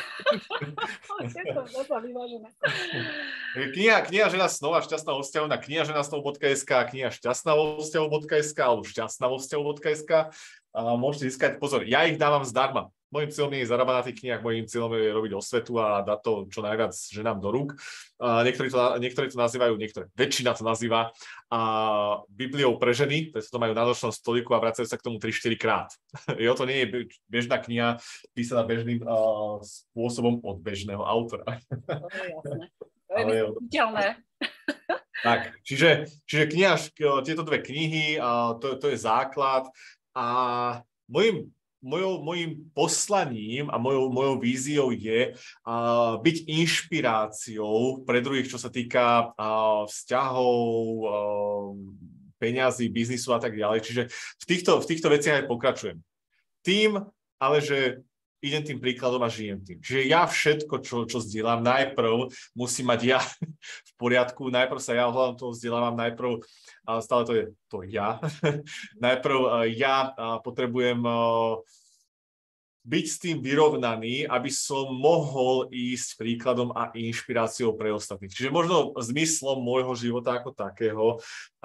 kniha, kniha žena snov a šťastná vo vzťahu na kniha žena snov bodka es ká, kniha šťastná vo vzťahu bodka es ká alebo šťastná vo vzťahu bodka es ká. A môžete získať, pozor, ja ich dávam zdarma. Mojím cieľom nie je zarábať na tých knihách, mojím cieľom je robiť osvetu a dať to čo najviac ženám do rúk. A niektorí, to, niektorí to nazývajú, niektoré, väčšina to nazýva a Bibliou pre ženy, to majú na nočnom stoliku a vracajú sa k tomu tri štyri krát. Jo, to nie je bežná kniha písaná bežným uh, spôsobom od bežného autora. To je jasné. To je mysliteľné. Tak, čiže, čiže kniha, tieto dve knihy, uh, to, to je základ a môjim Mojou, mojím poslaním a mojou, mojou víziou je uh, byť inšpiráciou pre druhých, čo sa týka uh, vzťahov, uh, peňazí, biznisu a tak ďalej. Čiže v týchto, v týchto veciach aj pokračujem. Tým, ale že idem tým príkladom a žijem tým. Čiže ja všetko, čo, čo zdieľam, najprv musím mať ja v poriadku, najprv sa ja ohľadom toho vzdelávam, najprv, stále to je to ja, najprv ja potrebujem byť s tým vyrovnaný, aby som mohol ísť príkladom a inšpiráciou pre ostatných. Čiže možno zmyslom môjho života ako takého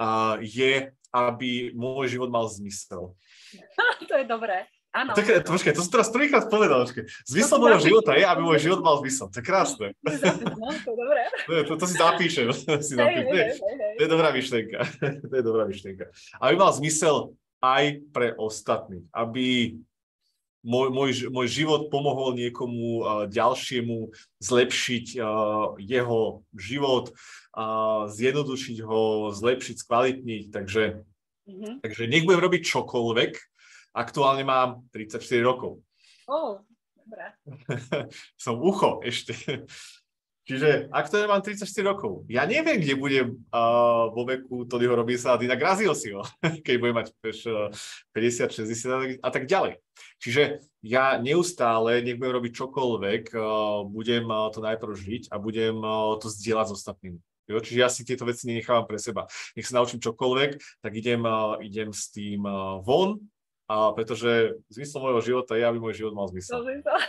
je, aby môj život mal zmysel. To je dobré. Áno. Tak, počkaj, to som teraz prvýkrát povedal. Zmyslom môjho života je, aby môj život mal zmysel. To je krásne. No, to je dobré. To, to si zapíšem. Si zapíšem. Hej, hej, hej, hej. To je dobrá myšlienka. To je dobrá myšlienka. Aby mal zmysel aj pre ostatných. Aby môj, môj, môj život pomohol niekomu uh, ďalšiemu zlepšiť uh, jeho život, uh, zjednodušiť ho, zlepšiť, skvalitniť. Takže, mm-hmm. takže nech budem robiť čokoľvek. Aktuálne mám tridsaťštyri rokov. Ó, oh, dobré. Som ucho ešte. Čiže aktuálne mám tridsaťštyri rokov. Ja neviem, kde budem uh, vo veku Tonyho Robbinsa a Dina Graziosiho, keď budem mať uh, päťdesiat, šesťdesiat a tak ďalej. Čiže ja neustále, nech budem robiť čokoľvek, uh, budem uh, to najprv žiť a budem uh, to zdieľať s ostatnými. Jo? Čiže ja si tieto veci nenechávam pre seba. Nech sa naučím čokoľvek, tak idem, uh, idem s tým uh, von, a pretože zmyslom môjho života je, aby môj život mal zmysel.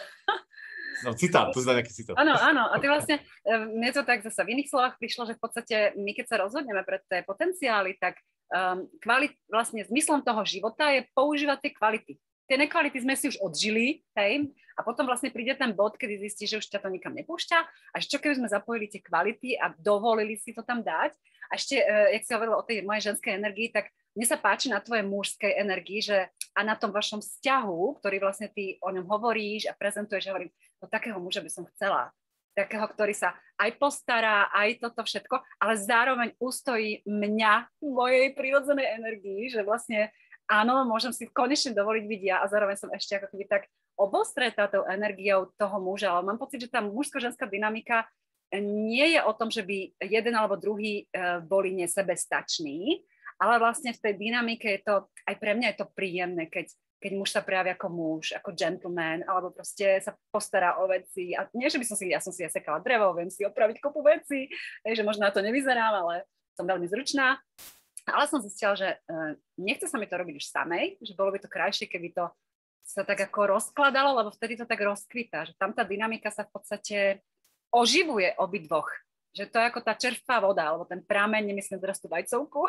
No, citát, to si dá nejaký citát. Áno, áno. A ty vlastne, mne to tak zase v iných slovách prišlo, že v podstate my, keď sa rozhodneme pre tie potenciály, tak um, kvalit, vlastne zmyslom toho života je používať tie kvality. Tie nekvality sme si už odžili, hej, a potom vlastne príde ten bod, kedy zistíš, že už ťa to nikam nepúšťa, a čo keby sme zapojili tie kvality a dovolili si to tam dať. A ešte, uh, jak si hovorila o tej mojej ženskej energii, tak mne sa páči na tvojej mužskej energii, že a na tom vašom vzťahu, ktorý vlastne ty o ňom hovoríš a prezentuješ, hovorím, no takého muža by som chcela. Takého, ktorý sa aj postará, aj toto všetko, ale zároveň ustojí mňa, mojej prirodzenej energii, že vlastne áno, môžem si konečne dovoliť byť ja a zároveň som ešte ako keby tak obostretá tou energiou toho muža, ale mám pocit, že tá mužsko-ženská dynamika nie je o tom, že by jeden alebo druhý boli nesebestační, ale vlastne v tej dynamike je to, aj pre mňa je to príjemné, keď, keď muž sa prejaví ako muž, ako gentleman, alebo proste sa postará o veci. A nie, že by som si, ja som si ja sekala drevo, viem si opraviť kopu veci, že možno na to nevyzerám, ale som veľmi zručná. Ale som zistila, že uh, nechce sa mi to robiť už samej, že bolo by to krajšie, keby to sa tak ako rozkladalo, lebo vtedy to tak rozkvitá, že tam tá dynamika sa v podstate oživuje obidvoch. Že to je ako tá čerstvá voda, alebo ten prameň, nemyslím teraz tú vajcovku,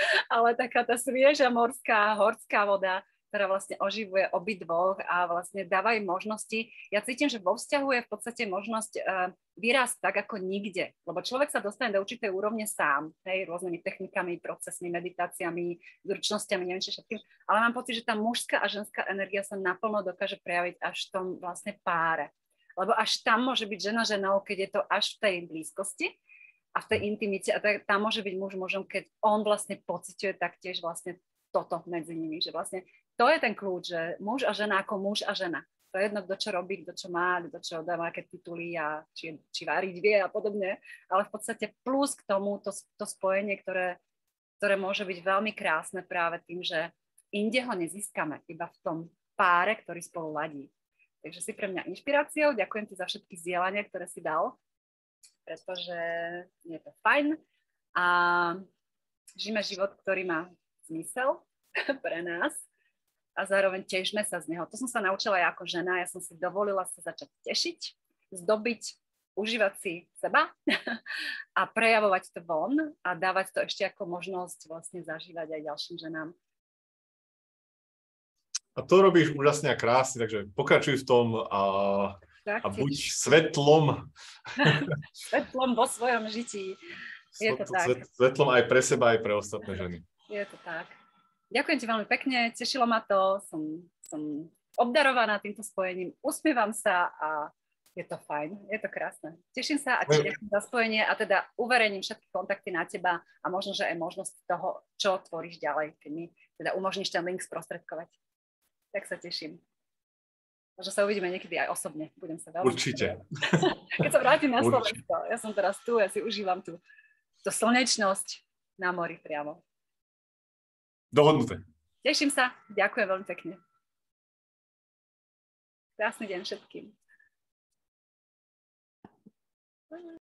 ale taká tá svieža morská, horská voda, ktorá vlastne oživuje obidvoch a vlastne dáva im možnosti. Ja cítim, že vo vzťahu je v podstate možnosť uh, vyrásť tak ako nikde, lebo človek sa dostane do určitej úrovne sám, hej, rôznymi technikami, procesmi, meditáciami, zručnosťami, neviem či všetkým, ale mám pocit, že tá mužská a ženská energia sa naplno dokáže prejaviť až v tom vlastne páre. Lebo až tam môže byť žena ženou, keď je to až v tej blízkosti a v tej intimite. A tam môže byť muž mužom, keď on vlastne pociťuje taktiež vlastne toto medzi nimi. Že vlastne to je ten kľúč, že muž a žena ako muž a žena. To je jedno, kto čo robí, kto čo má, kto čo dáva, aké tituly a či, či váriť vie a podobne. Ale v podstate plus k tomu to, to spojenie, ktoré, ktoré môže byť veľmi krásne práve tým, že inde ho nezískame, iba v tom páre, ktorý spolu ladí. Takže si pre mňa inšpiráciou, ďakujem ti za všetky zdieľania, ktoré si dal, pretože je to fajn a žijeme život, ktorý má zmysel pre nás a zároveň težme sa z neho. To som sa naučila ja ako žena, ja som si dovolila sa začať tešiť, zdobiť, užívať si seba a prejavovať to von a dávať to ešte ako možnosť vlastne zažívať aj ďalším ženám. A to robíš úžasne a krásne, takže pokračuj v tom a, a buď svetlom. Svetlom vo svojom žití. Je to tak. Svetlom aj pre seba, aj pre ostatné ženy. Je to tak. Ďakujem ti veľmi pekne, tešilo ma to, som, som obdarovaná týmto spojením, usmievam sa a je to fajn, je to krásne. Teším sa a ti ďakujem za spojenie a teda uverejním všetky kontakty na teba a možno, že aj možnosť toho, čo tvoríš ďalej, keď mi teda umožníš ten link sprostredkovať. Tak sa teším. Možno sa uvidíme niekedy aj osobne. Budem sa veľmi... Určite. Keď sa vrátim na Slovensko. Ja som teraz tu, ja si užívam tú, tú slnečnosť na mori priamo. Dohodnuté. Teším sa. Ďakujem veľmi pekne. Krásny deň všetkým.